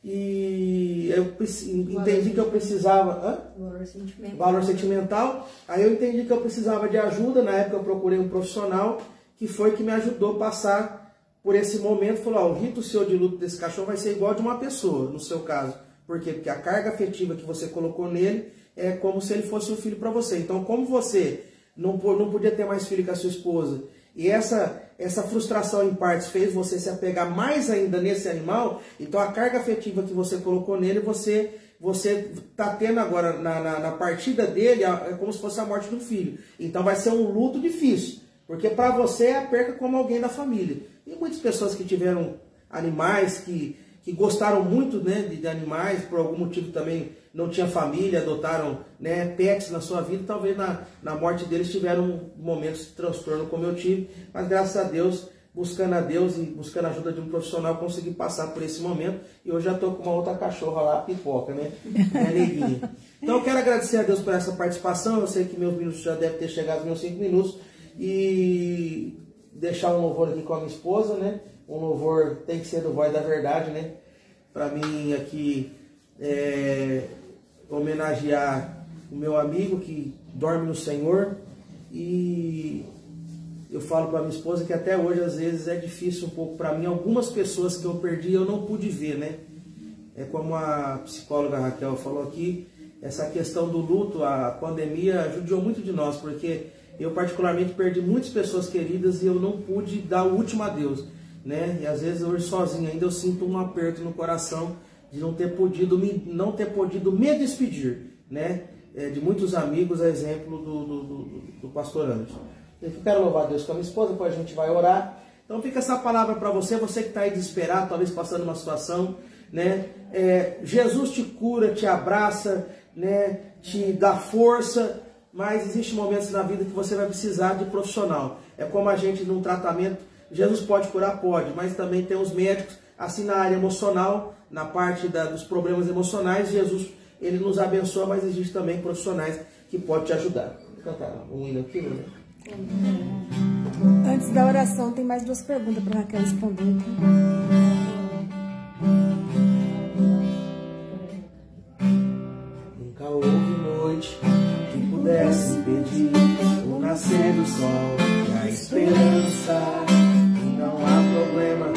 E eu entendi que eu precisava... Valor sentimental. Aí eu entendi que eu precisava de ajuda. Na época eu procurei um profissional que foi que me ajudou a passar por esse momento. Falou, o rito seu de luto desse cachorro vai ser igual de uma pessoa, no seu caso. Por quê? Porque a carga afetiva que você colocou nele é como se ele fosse um filho para você. Então, como você não podia ter mais filho com a sua esposa, e essa frustração em partes fez você se apegar mais ainda nesse animal, então a carga afetiva que você colocou nele, você está tendo agora na partida dele, é como se fosse a morte de um filho. Então vai ser um luto difícil, porque para você é a perca como alguém da família. E muitas pessoas que tiveram animais, que gostaram muito, né, de animais, por algum motivo também não tinha família, adotaram, né, pets na sua vida, talvez na morte deles tiveram momentos de transtorno como eu tive, mas graças a Deus, buscando a Deus e buscando a ajuda de um profissional, consegui passar por esse momento, e hoje já estou com uma outra cachorra lá, Pipoca, né, minha neguinha. Então eu quero agradecer a Deus por essa participação. Eu sei que meus minutos já devem ter chegado aos meus 5 minutos, e deixar um louvor aqui com a minha esposa, né, um louvor tem que ser do Voz da Verdade, né, para mim aqui homenagear o meu amigo que dorme no Senhor. E eu falo para minha esposa que até hoje às vezes é difícil um pouco para mim, algumas pessoas que eu perdi eu não pude ver, né? É como a psicóloga Raquel falou aqui, essa questão do luto, a pandemia judiou muito de nós, porque eu particularmente perdi muitas pessoas queridas e eu não pude dar o último adeus, né? E às vezes hoje sozinho ainda eu sinto um aperto no coração de não ter podido me despedir, né? De muitos amigos, a exemplo do pastor Anderson. Eu quero louvar a Deus com a minha esposa, depois a gente vai orar. Então fica essa palavra para você que está aí desesperado, talvez passando uma situação, né? Jesus te cura, te abraça, né? Te dá força, mas existem momentos na vida que você vai precisar de profissional. É como a gente num tratamento, Jesus pode curar? Pode, mas também tem os médicos, assim na área emocional, na parte dos problemas emocionais, Jesus, ele nos abençoa, mas existe também profissionais que podem te ajudar. Vou cantar um hino aqui, né? Antes da oração, tem mais 2 perguntas para a Raquel responder. Nunca houve noite que pudesse impedir o nascer do sol e a esperança. E não há problema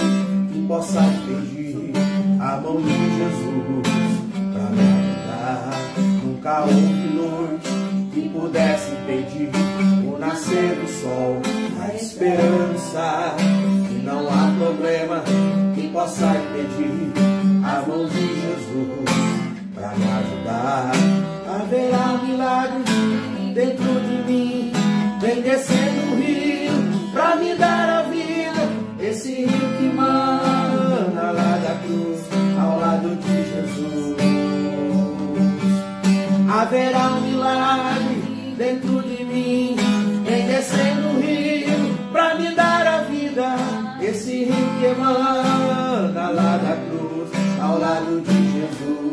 possa pedir a mão de Jesus para me ajudar. Nunca houve noite que pudesse impedir o nascer do sol, a esperança. E não há problema que possa impedir a mão de Jesus para me ajudar. Haverá um milagre dentro de mim, vem descendo o rio pra me dar a vida. Esse rio que mana lá da cruz, ao lado de Jesus. Haverá um milagre dentro de mim, vem descendo o rio pra me dar a vida. Esse rio que emana lá da cruz, ao lado de Jesus.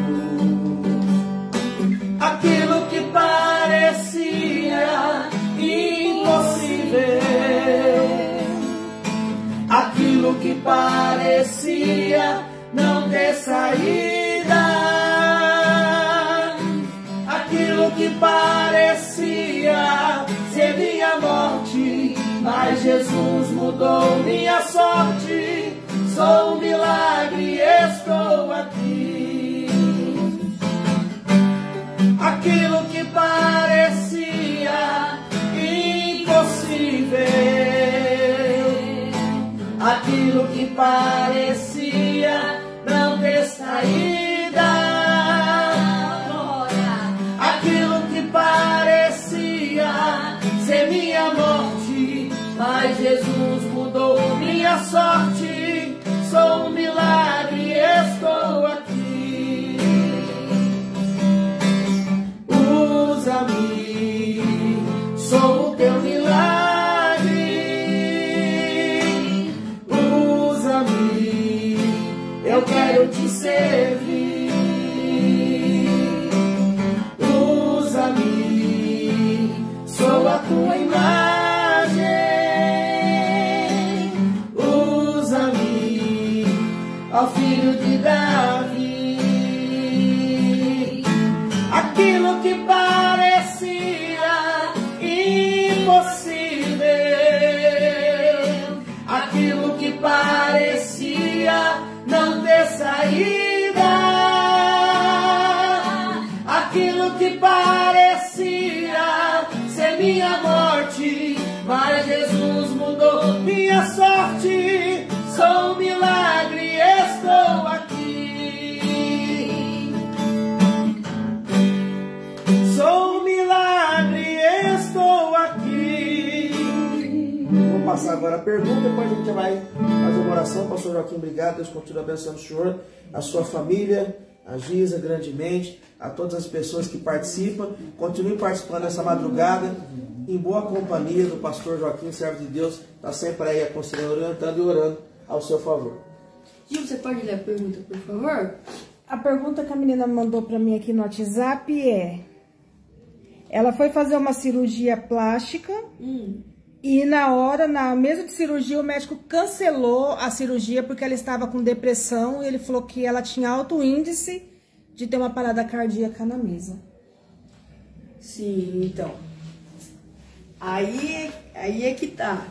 Aquilo que parecia impossível, aquilo que parecia não ter saída, aquilo que parecia ser minha morte, mas Jesus mudou minha sorte. Sou um milagre, estou aqui. Aquilo que parecia impossível, aquilo que parecia não ter saída, aquilo que parecia ser minha morte, mas Jesus mudou minha sorte. Sou um milagre, estou aqui. Usa-me, sou o teu milagre. Usa-me, eu quero te servir. Usa-me, sou a tua imagem. Usa-me, ó Filho de Davi. Aquilo que parecia impossível, aquilo que parecia não ter saída, aquilo que parecia ser minha morte, mas Jesus mudou minha sorte. Sou um milagre, estou aqui. Sou um milagre, estou aqui. Vamos passar agora a pergunta, depois a gente vai fazer uma oração. Pastor Joaquim, obrigado. Deus continue abençoando o senhor, a sua família, a Giza grandemente, a todas as pessoas que participam. Continue participando dessa madrugada, em boa companhia do pastor Joaquim, servo de Deus. Está sempre aí aconselhando, orientando e orando ao seu favor. Gil, você pode ler a pergunta, por favor? A pergunta que a menina mandou para mim aqui no WhatsApp é: ela foi fazer uma cirurgia plástica e na mesa de cirurgia o médico cancelou a cirurgia porque ela estava com depressão e ele falou que ela tinha alto índice de ter uma parada cardíaca na mesa. Sim, então. Aí é que tá.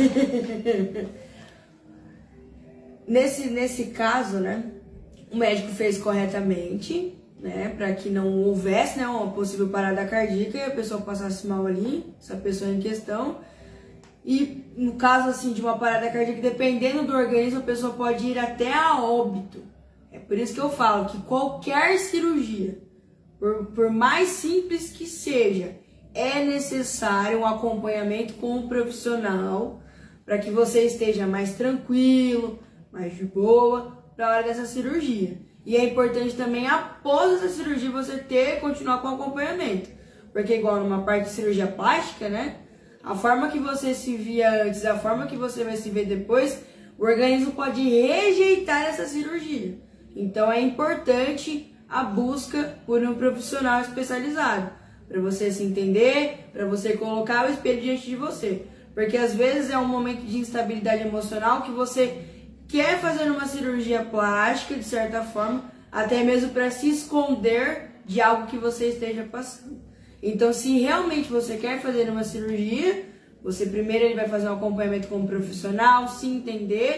Nesse caso, né, o médico fez corretamente, né, para que não houvesse, né, uma possível parada cardíaca e a pessoa passasse mal ali, essa pessoa em questão. E no caso assim de uma parada cardíaca, dependendo do organismo, a pessoa pode ir até a óbito. É por isso que eu falo que qualquer cirurgia, por mais simples que seja, é necessário um acompanhamento com um profissional para que você esteja mais tranquilo, mais de boa para a hora dessa cirurgia. E é importante também, após essa cirurgia, você continuar com o acompanhamento. Porque igual numa parte de cirurgia plástica, né? A forma que você se via antes, a forma que você vai se ver depois, o organismo pode rejeitar essa cirurgia. Então é importante a busca por um profissional especializado, para você se entender, para você colocar o espelho diante de você. Porque às vezes é um momento de instabilidade emocional que você quer fazer uma cirurgia plástica, de certa forma, até mesmo para se esconder de algo que você esteja passando. Então, se realmente você quer fazer uma cirurgia, você primeiro vai fazer um acompanhamento com um profissional, se entender,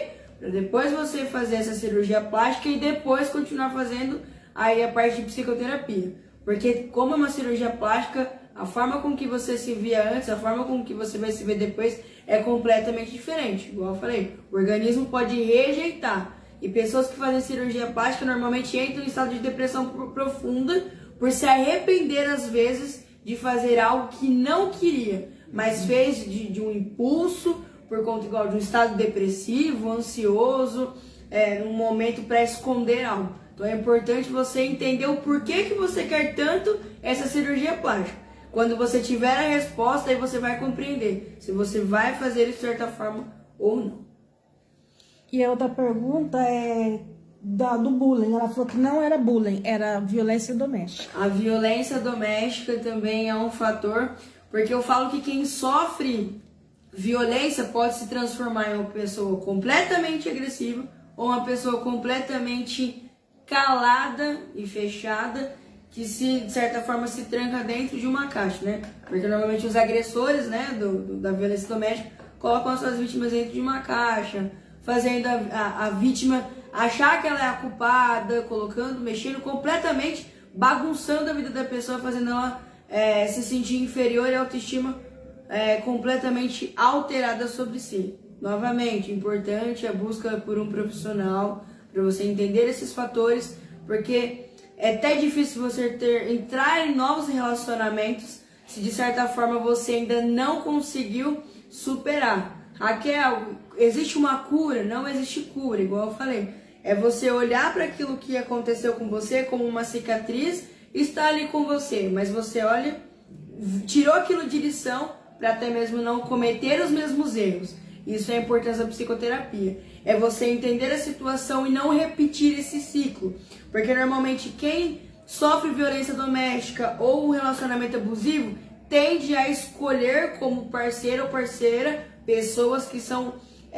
para depois você fazer essa cirurgia plástica e depois continuar fazendo aí a parte de psicoterapia. Porque como é uma cirurgia plástica, a forma com que você se via antes, a forma com que você vai se ver depois é completamente diferente. Igual eu falei, o organismo pode rejeitar. E pessoas que fazem cirurgia plástica normalmente entram em estado de depressão profunda por se arrepender às vezes de fazer algo que não queria, mas fez de um impulso, por conta igual de um estado depressivo, ansioso, num momento para esconder algo. Então é importante você entender o porquê que você quer tanto essa cirurgia plástica. Quando você tiver a resposta, aí você vai compreender se você vai fazer isso de certa forma ou não. E a outra pergunta é do bullying. Ela falou que não era bullying, era violência doméstica. A violência doméstica também é um fator, porque eu falo que quem sofre violência pode se transformar em uma pessoa completamente agressiva ou uma pessoa completamente calada e fechada, que de certa forma se tranca dentro de uma caixa, né? Porque normalmente os agressores, né, da violência doméstica colocam as suas vítimas dentro de uma caixa, fazendo a vítima achar que ela é a culpada, mexendo completamente, bagunçando a vida da pessoa, fazendo ela se sentir inferior e a autoestima completamente alterada sobre si. Novamente, importante a busca por um profissional para você entender esses fatores, porque é até difícil você entrar em novos relacionamentos se de certa forma você ainda não conseguiu superar. Raquel, existe uma cura? Não existe cura, igual eu falei. É você olhar para aquilo que aconteceu com você como uma cicatriz e está ali com você, mas você olha, tirou aquilo de lição para até mesmo não cometer os mesmos erros. Isso é a importância da psicoterapia. É você entender a situação e não repetir esse ciclo. Porque normalmente quem sofre violência doméstica ou um relacionamento abusivo tende a escolher como parceiro ou parceira pessoas que são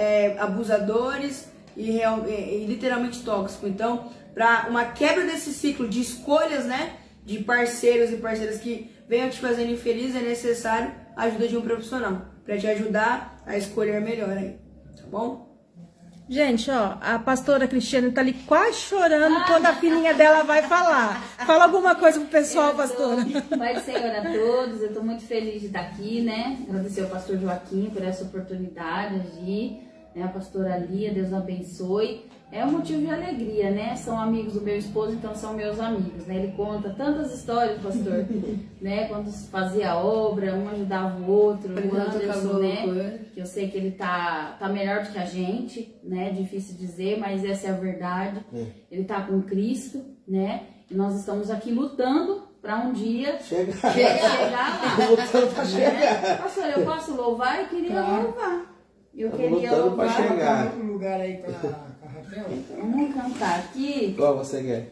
abusadores e literalmente tóxicos. Então, para uma quebra desse ciclo de escolhas, né, de parceiros e parceiras que venham te fazendo infeliz, é necessário a ajuda de um profissional para te ajudar a escolher melhor aí, tá bom? Gente, ó, a pastora Cristiane tá ali quase chorando quando a filhinha dela vai falar. Fala alguma coisa pro pessoal, pastora. Pai do Senhor a todos, eu tô muito feliz de estar aqui, né? Agradecer ao pastor Joaquim por essa oportunidade de, né, a pastora Lia, Deus abençoe. É um motivo de alegria, né? São amigos do meu esposo, então são meus amigos, né? Ele conta tantas histórias, pastor, né? Quando fazia obra, um ajudava o outro, o Anderson, né? Que eu sei que ele tá melhor do que a gente, né? Difícil dizer, mas essa é a verdade. Ele tá com Cristo, né? E nós estamos aqui lutando para um dia chegar lá. Lutando para chegar. Pastor, eu posso louvar? Eu queria louvar. Eu queria lutando para louvar. chegar. Um lugar aí para Raquel. Vamos cantar aqui. Qual você quer?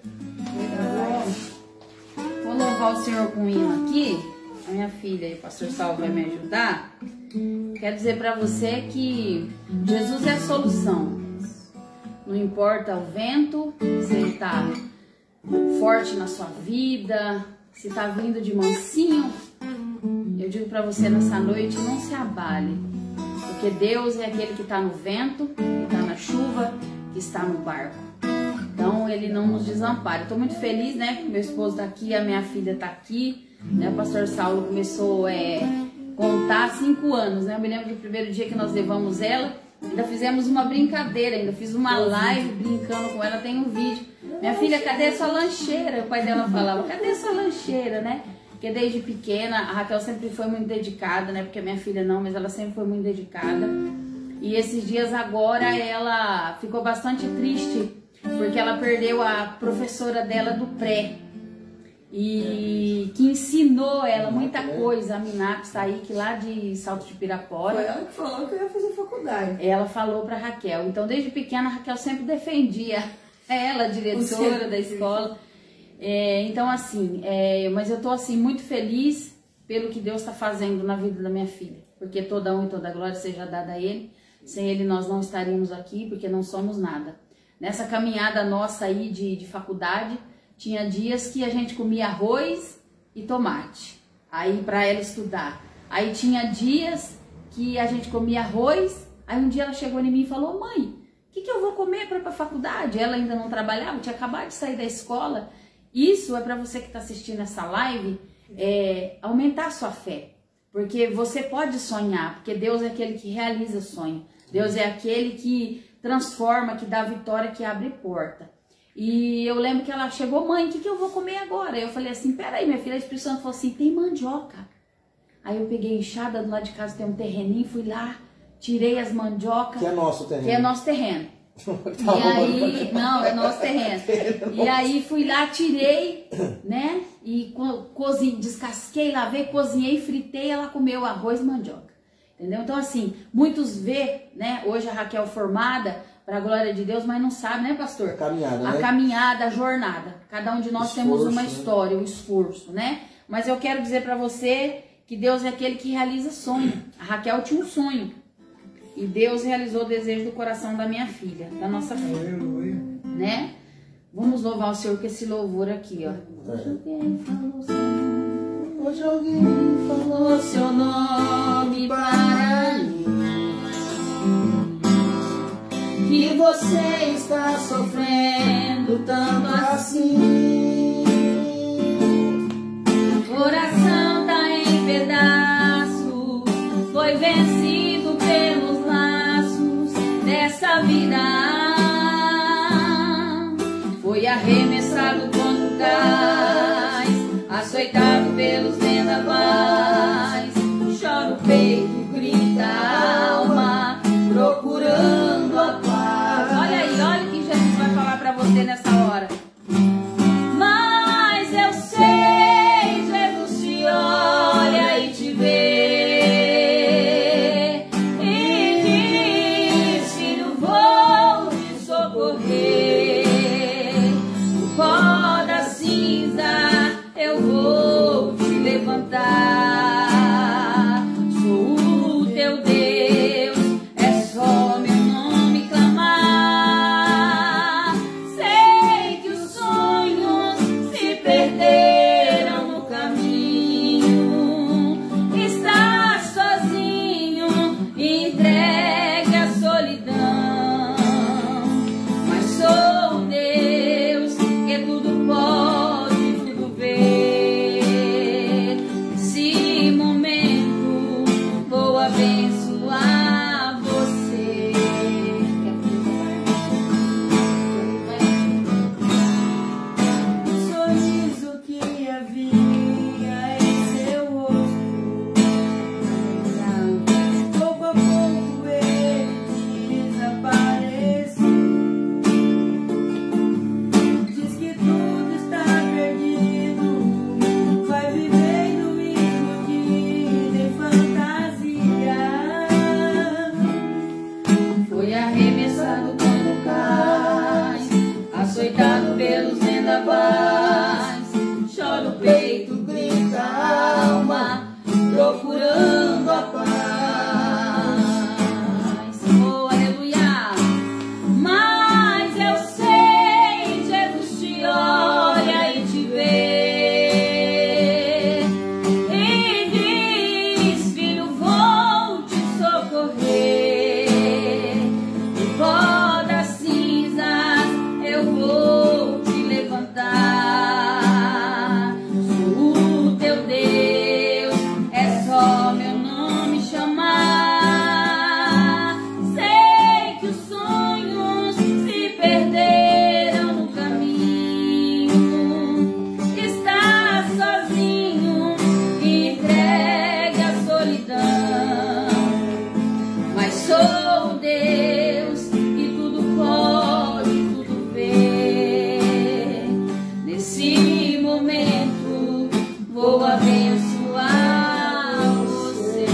Vou louvar o Senhor com um hino aqui. A minha filha e o pastor Saulo vai me ajudar. Quero dizer para você que Jesus é a solução. Não importa o vento, se ele está forte na sua vida, se está vindo de mansinho. Eu digo para você nessa noite, não se abale. Porque Deus é aquele que está no vento, que está na chuva, que está no barco. Então ele não nos desampara. Estou muito feliz, né, que meu esposo está aqui, a minha filha está aqui, né? O pastor Saulo começou a contar 5 anos, né? Eu me lembro do primeiro dia que nós levamos ela, ainda fizemos uma brincadeira, ainda fiz uma live brincando com ela, tem um vídeo. Minha filha, cadê a sua lancheira? O pai dela falava, cadê a sua lancheira, né? Porque desde pequena a Raquel sempre foi muito dedicada, né? Porque a minha filha não, mas ela sempre foi muito dedicada. E esses dias agora ela ficou bastante triste porque ela perdeu a professora dela do pré e que ensinou ela muita coisa, a Minax Taíque lá de Salto de Pirapora. Foi ela que falou que eu ia fazer faculdade. Ela falou para Raquel. Então desde pequena a Raquel sempre defendia ela, diretora da escola. Então assim, mas eu tô assim muito feliz pelo que Deus está fazendo na vida da minha filha, porque toda honra e toda glória seja dada a Ele. Sem Ele nós não estaríamos aqui, porque não somos nada. Nessa caminhada nossa aí de faculdade, tinha dias que a gente comia arroz e tomate, aí para ela estudar. Aí tinha dias que a gente comia arroz, aí um dia ela chegou em mim e falou, mãe, o que eu vou para ir para a faculdade, ela ainda não trabalhava, tinha acabado de sair da escola. Isso é para você que está assistindo essa live, aumentar a sua fé. Porque você pode sonhar, porque Deus é aquele que realiza sonho. Deus é aquele que transforma, que dá vitória, que abre porta. E eu lembro que ela chegou, mãe, o que eu vou comer agora? Eu falei assim, peraí, minha filha, a Espírito Santo falou assim, tem mandioca. Aí eu peguei a enxada, do lado de casa tem um terreninho, fui lá, tirei as mandiocas. Que é nosso terreno. Que é nosso terreno. E aí, não, é nosso terreno. E aí fui lá, tirei, né? E descasquei, lavei, cozinhei, fritei, ela comeu arroz e mandioca. Entendeu? Então assim, muitos vê, né? Hoje a Raquel formada, para a glória de Deus, mas não sabe, né, pastor? A caminhada, né? A caminhada, a jornada. Cada um de nós temos uma história, um esforço, né? Mas eu quero dizer para você que Deus é aquele que realiza sonho. A Raquel tinha um sonho. E Deus realizou o desejo do coração da minha filha, da nossa filha. Aleluia. Né? Vamos louvar o Senhor com esse louvor aqui, ó. Hoje alguém falou seu nome para mim. Que você está sofrendo tanto assim. Coração tá em pedaços, foi vencido pelos laços dessa vida. Foi arremessado contra o cais, açoitado pelos vendavais. Chora o peito, grita a alma, procurando a paz. Olha aí, olha o que Jesus vai falar pra você nessa hora. Mas eu sei, Jesus te olha e te vê e diz, filho, vou te socorrer. Do pó da cinza eu vou te levantar. Sou o teu Deus, é só meu nome clamar. Sei que os sonhos se perderam no caminho. Está sozinho, entregue à solidão. Mas sou um Deus que tudo pode, tudo vê. Nesse momento vou abençoar você. O sorriso que havia em seu rosto, pouco a pouco ele desapareceu. Diz que tudo está perdido, vai vivendo iludido em fantasia. Foi arremessado quando cais, açoitado pelos vendavais. Chora o peito, grita a alma, procurando a paz. Oh, aleluia! Mas eu sei, Jesus te olha e te vê e diz, filho, vou te socorrer. Do pó das cinzas eu vou te levantar. Sou o teu Deus, é só meu nome chamar. Sei que os sonhos se perderam no caminho. Está sozinho, entregue à solidão. Mas sou Deus que tudo pode, tudo vê. Nesse momento vou abençoar você.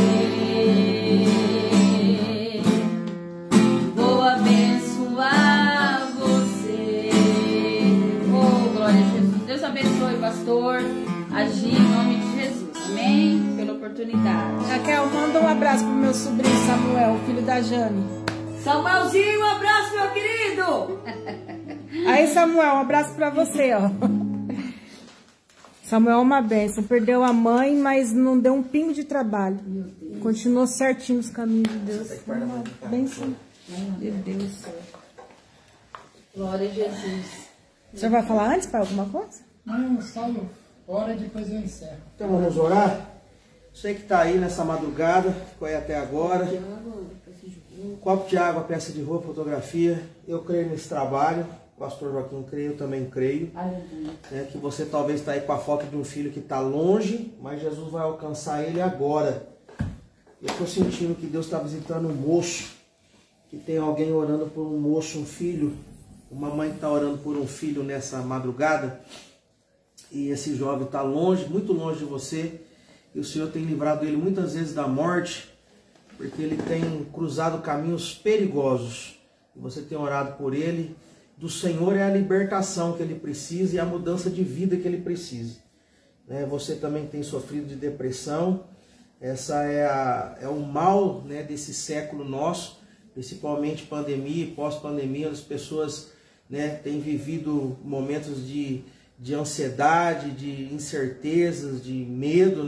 Vou abençoar você. Oh, glória a Jesus. Deus abençoe, pastor. Agir em nome de Jesus. Amém? Pela oportunidade. Raquel, manda um abraço pro meu sobrinho Samuel, filho da Jane. Samuelzinho, um abraço, meu querido. Aí, Samuel, um abraço pra você, ó. Samuel é uma bênção. Perdeu a mãe, mas não deu um pingo de trabalho. Continuou certinho nos caminhos de Deus. Uma bênção de Deus. Glória a Jesus. O senhor vai falar antes para alguma coisa? Não, só ora, depois eu encerro. Então vamos orar? Você que está aí nessa madrugada, ficou aí até agora. Copo de água, peça de roupa, fotografia. Eu creio nesse trabalho. O pastor Joaquim crê, eu também creio. Que você talvez está aí com a foto de um filho que está longe, mas Jesus vai alcançar ele agora. Eu estou sentindo que Deus está visitando um moço, que tem alguém orando por um moço, um filho. Uma mãe que está orando por um filho nessa madrugada. E esse jovem está longe, muito longe de você. E o Senhor tem livrado ele muitas vezes da morte, porque ele tem cruzado caminhos perigosos. E você tem orado por ele. Do Senhor é a libertação que ele precisa e a mudança de vida que ele precisa. Você também tem sofrido de depressão. Essa é o mal, desse século nosso, principalmente pandemia e pós-pandemia. As pessoas têm vivido momentos de ansiedade, de incertezas, de medo,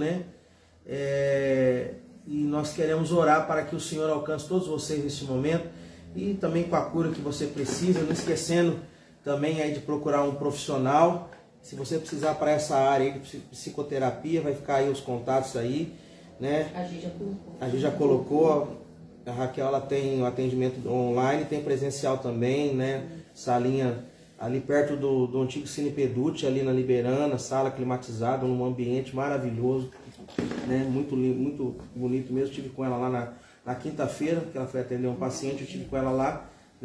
e nós queremos orar para que o Senhor alcance todos vocês nesse momento e também com a cura que você precisa, não esquecendo também aí de procurar um profissional. Se você precisar para essa área aí de psicoterapia, vai ficar aí os contatos aí, A gente já colocou. A Raquel, ela tem o atendimento online, tem presencial também, Salinha ali perto do antigo Cine Pedute, ali na Liberana, sala climatizada, num ambiente maravilhoso, muito lindo, muito bonito mesmo. Estive com ela lá na quinta-feira, que ela foi atender um paciente, eu estive com ela lá,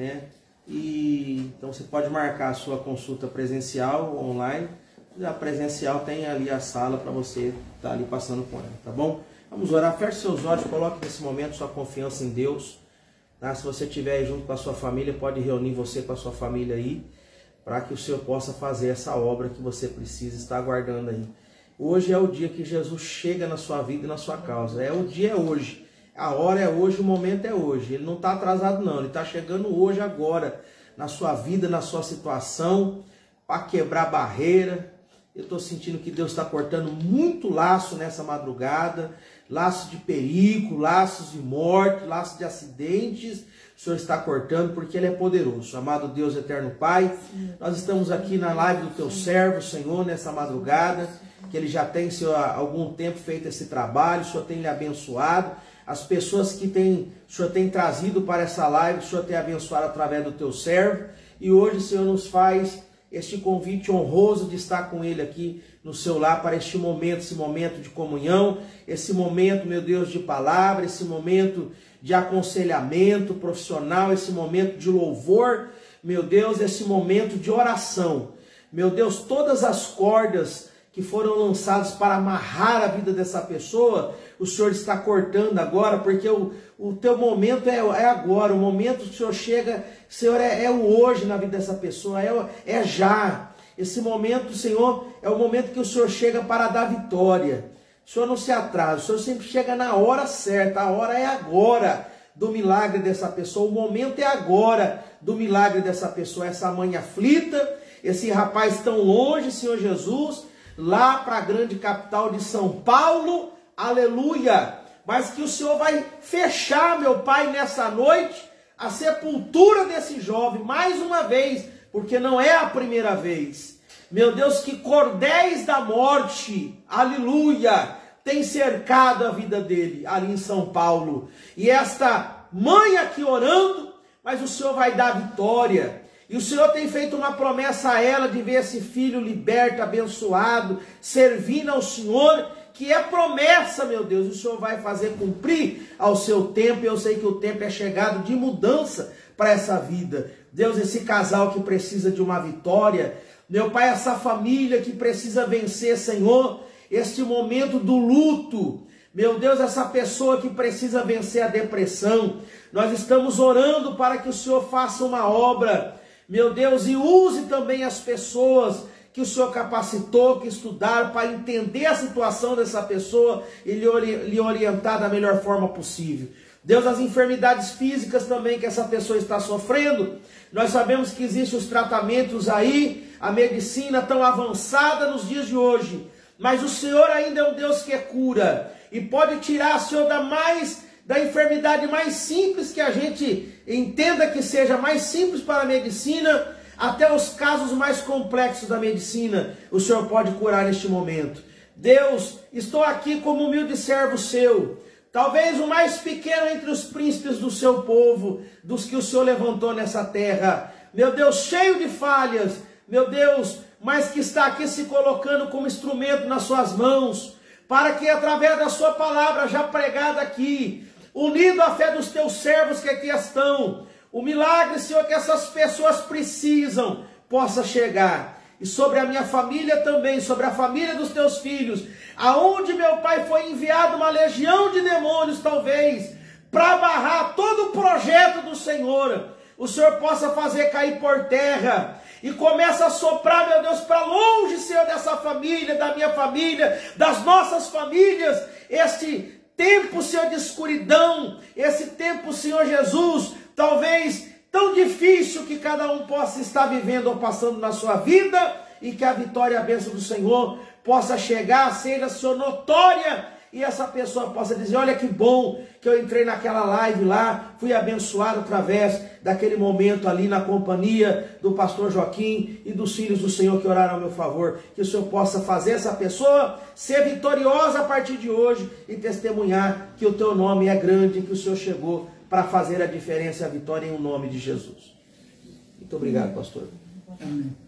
E então você pode marcar a sua consulta presencial, online. A presencial tem ali a sala para você estar ali passando com ela, tá bom? Vamos orar, feche seus olhos, coloque nesse momento sua confiança em Deus. Se você estiver aí junto com a sua família, pode reunir você com a sua família aí, para que o Senhor possa fazer essa obra que você precisa estar aguardando aí. Hoje é o dia que Jesus chega na sua vida e na sua causa. O dia é hoje, a hora é hoje, o momento é hoje. Ele não está atrasado não, ele está chegando hoje, agora, na sua vida, na sua situação, para quebrar barreira. Eu estou sentindo que Deus está cortando muito laço nessa madrugada, laço de perigo, laços de morte, laços de acidentes. O Senhor está cortando porque Ele é poderoso. Amado Deus eterno Pai, nós estamos aqui na live do Teu servo, Senhor, nessa madrugada, que Ele já tem, Senhor, há algum tempo feito esse trabalho, o Senhor tem Lhe abençoado. As pessoas que o Senhor tem trazido para essa live, o Senhor tem abençoado através do Teu servo. E hoje, Senhor, nos faz este convite honroso de estar com Ele aqui no seu lar para este momento, esse momento de comunhão, esse momento, meu Deus, de palavra, esse momento de aconselhamento profissional, esse momento de louvor, meu Deus, esse momento de oração. Meu Deus, todas as cordas que foram lançadas para amarrar a vida dessa pessoa, o Senhor está cortando agora, porque o teu momento é agora, o momento que o Senhor chega, Senhor, é o hoje na vida dessa pessoa, é já. Esse momento, Senhor, é o momento que o Senhor chega para dar vitória. O Senhor não se atrasa, o Senhor sempre chega na hora certa, a hora é agora do milagre dessa pessoa, o momento é agora do milagre dessa pessoa, essa mãe aflita, esse rapaz tão longe, Senhor Jesus, lá para a grande capital de São Paulo, aleluia, mas que o Senhor vai fechar, meu Pai, nessa noite, a sepultura desse jovem, mais uma vez, porque não é a primeira vez. Meu Deus, que cordéis da morte, aleluia, tem cercado a vida dele, ali em São Paulo. E esta mãe aqui orando, mas o Senhor vai dar vitória. E o Senhor tem feito uma promessa a ela de ver esse filho liberto, abençoado, servindo ao Senhor, que é promessa, meu Deus, o Senhor vai fazer cumprir ao seu tempo. E eu sei que o tempo é chegado de mudança para essa vida. Deus, esse casal que precisa de uma vitória, meu Pai, essa família que precisa vencer, Senhor, este momento do luto, meu Deus, essa pessoa que precisa vencer a depressão, nós estamos orando para que o Senhor faça uma obra, meu Deus, e use também as pessoas que o Senhor capacitou, que estudaram, para entender a situação dessa pessoa e lhe orientar da melhor forma possível. Deus, as enfermidades físicas também que essa pessoa está sofrendo, nós sabemos que existem os tratamentos aí, a medicina tão avançada nos dias de hoje, mas o Senhor ainda é um Deus que cura, e pode tirar, Senhor, da enfermidade mais simples que a gente entenda que seja mais simples para a medicina, até os casos mais complexos da medicina, o Senhor pode curar neste momento. Deus, estou aqui como humilde servo seu, talvez o mais pequeno entre os príncipes do seu povo, dos que o Senhor levantou nessa terra. Meu Deus, cheio de falhas, meu Deus, mas que está aqui se colocando como instrumento nas suas mãos, para que através da sua palavra já pregada aqui, unido à fé dos teus servos que aqui estão, o milagre, Senhor, que essas pessoas precisam, possa chegar. E sobre a minha família também, sobre a família dos teus filhos, aonde meu pai foi enviado uma legião de demônios, talvez, para barrar todo o projeto do Senhor, o Senhor possa fazer cair por terra, e começa a soprar, meu Deus, para longe, Senhor, dessa família, da minha família, das nossas famílias, este tempo, Senhor, de escuridão, esse tempo, Senhor Jesus, talvez tão difícil que cada um possa estar vivendo ou passando na sua vida, e que a vitória e a bênção do Senhor possa chegar, seja, Senhor, notória, e essa pessoa possa dizer, olha que bom que eu entrei naquela live lá, fui abençoado através daquele momento ali na companhia do pastor Joaquim e dos filhos do Senhor que oraram ao meu favor. Que o Senhor possa fazer essa pessoa ser vitoriosa a partir de hoje e testemunhar que o teu nome é grande, que o Senhor chegou para fazer a diferença e a vitória em nome de Jesus. Muito obrigado, pastor. Amém.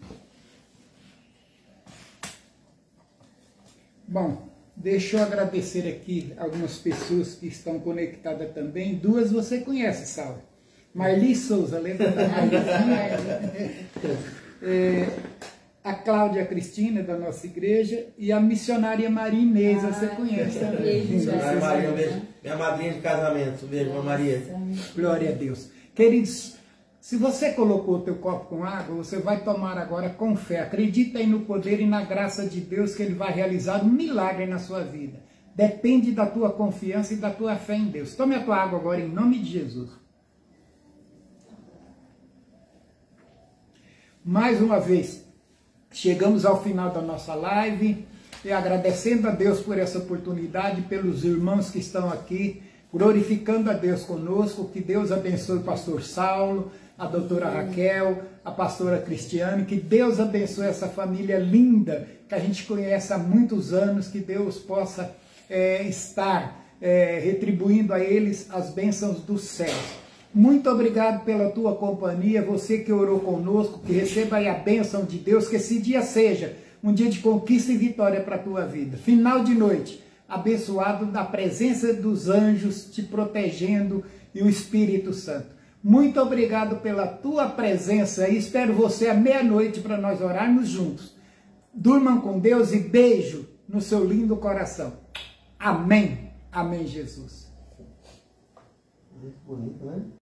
Bom, deixa eu agradecer aqui algumas pessoas que estão conectadas também. Duas você conhece, Salve. Marli Souza, lembra da Marli? A Cláudia Cristina, da nossa igreja, e a missionária Maria Inês, você conhece também. Minha madrinha de casamento. Beijo, Maria. Glória a Deus. Queridos, se você colocou o teu copo com água, você vai tomar agora com fé. Acredita aí no poder e na graça de Deus que Ele vai realizar um milagre na sua vida. Depende da tua confiança e da tua fé em Deus. Tome a tua água agora em nome de Jesus. Mais uma vez, chegamos ao final da nossa live e agradecendo a Deus por essa oportunidade, pelos irmãos que estão aqui, glorificando a Deus conosco. Que Deus abençoe o pastor Saulo, a doutora Raquel, a pastora Cristiane, que Deus abençoe essa família linda que a gente conhece há muitos anos, que Deus possa estar retribuindo a eles as bênçãos dos céus. Muito obrigado pela tua companhia, você que orou conosco, que receba aí a bênção de Deus, que esse dia seja um dia de conquista e vitória para a tua vida. Final de noite, abençoado da presença dos anjos te protegendo e o Espírito Santo. Muito obrigado pela tua presença e espero você à meia-noite para nós orarmos juntos. Durmam com Deus e beijo no seu lindo coração. Amém. Amém, Jesus. Muito bonito, né?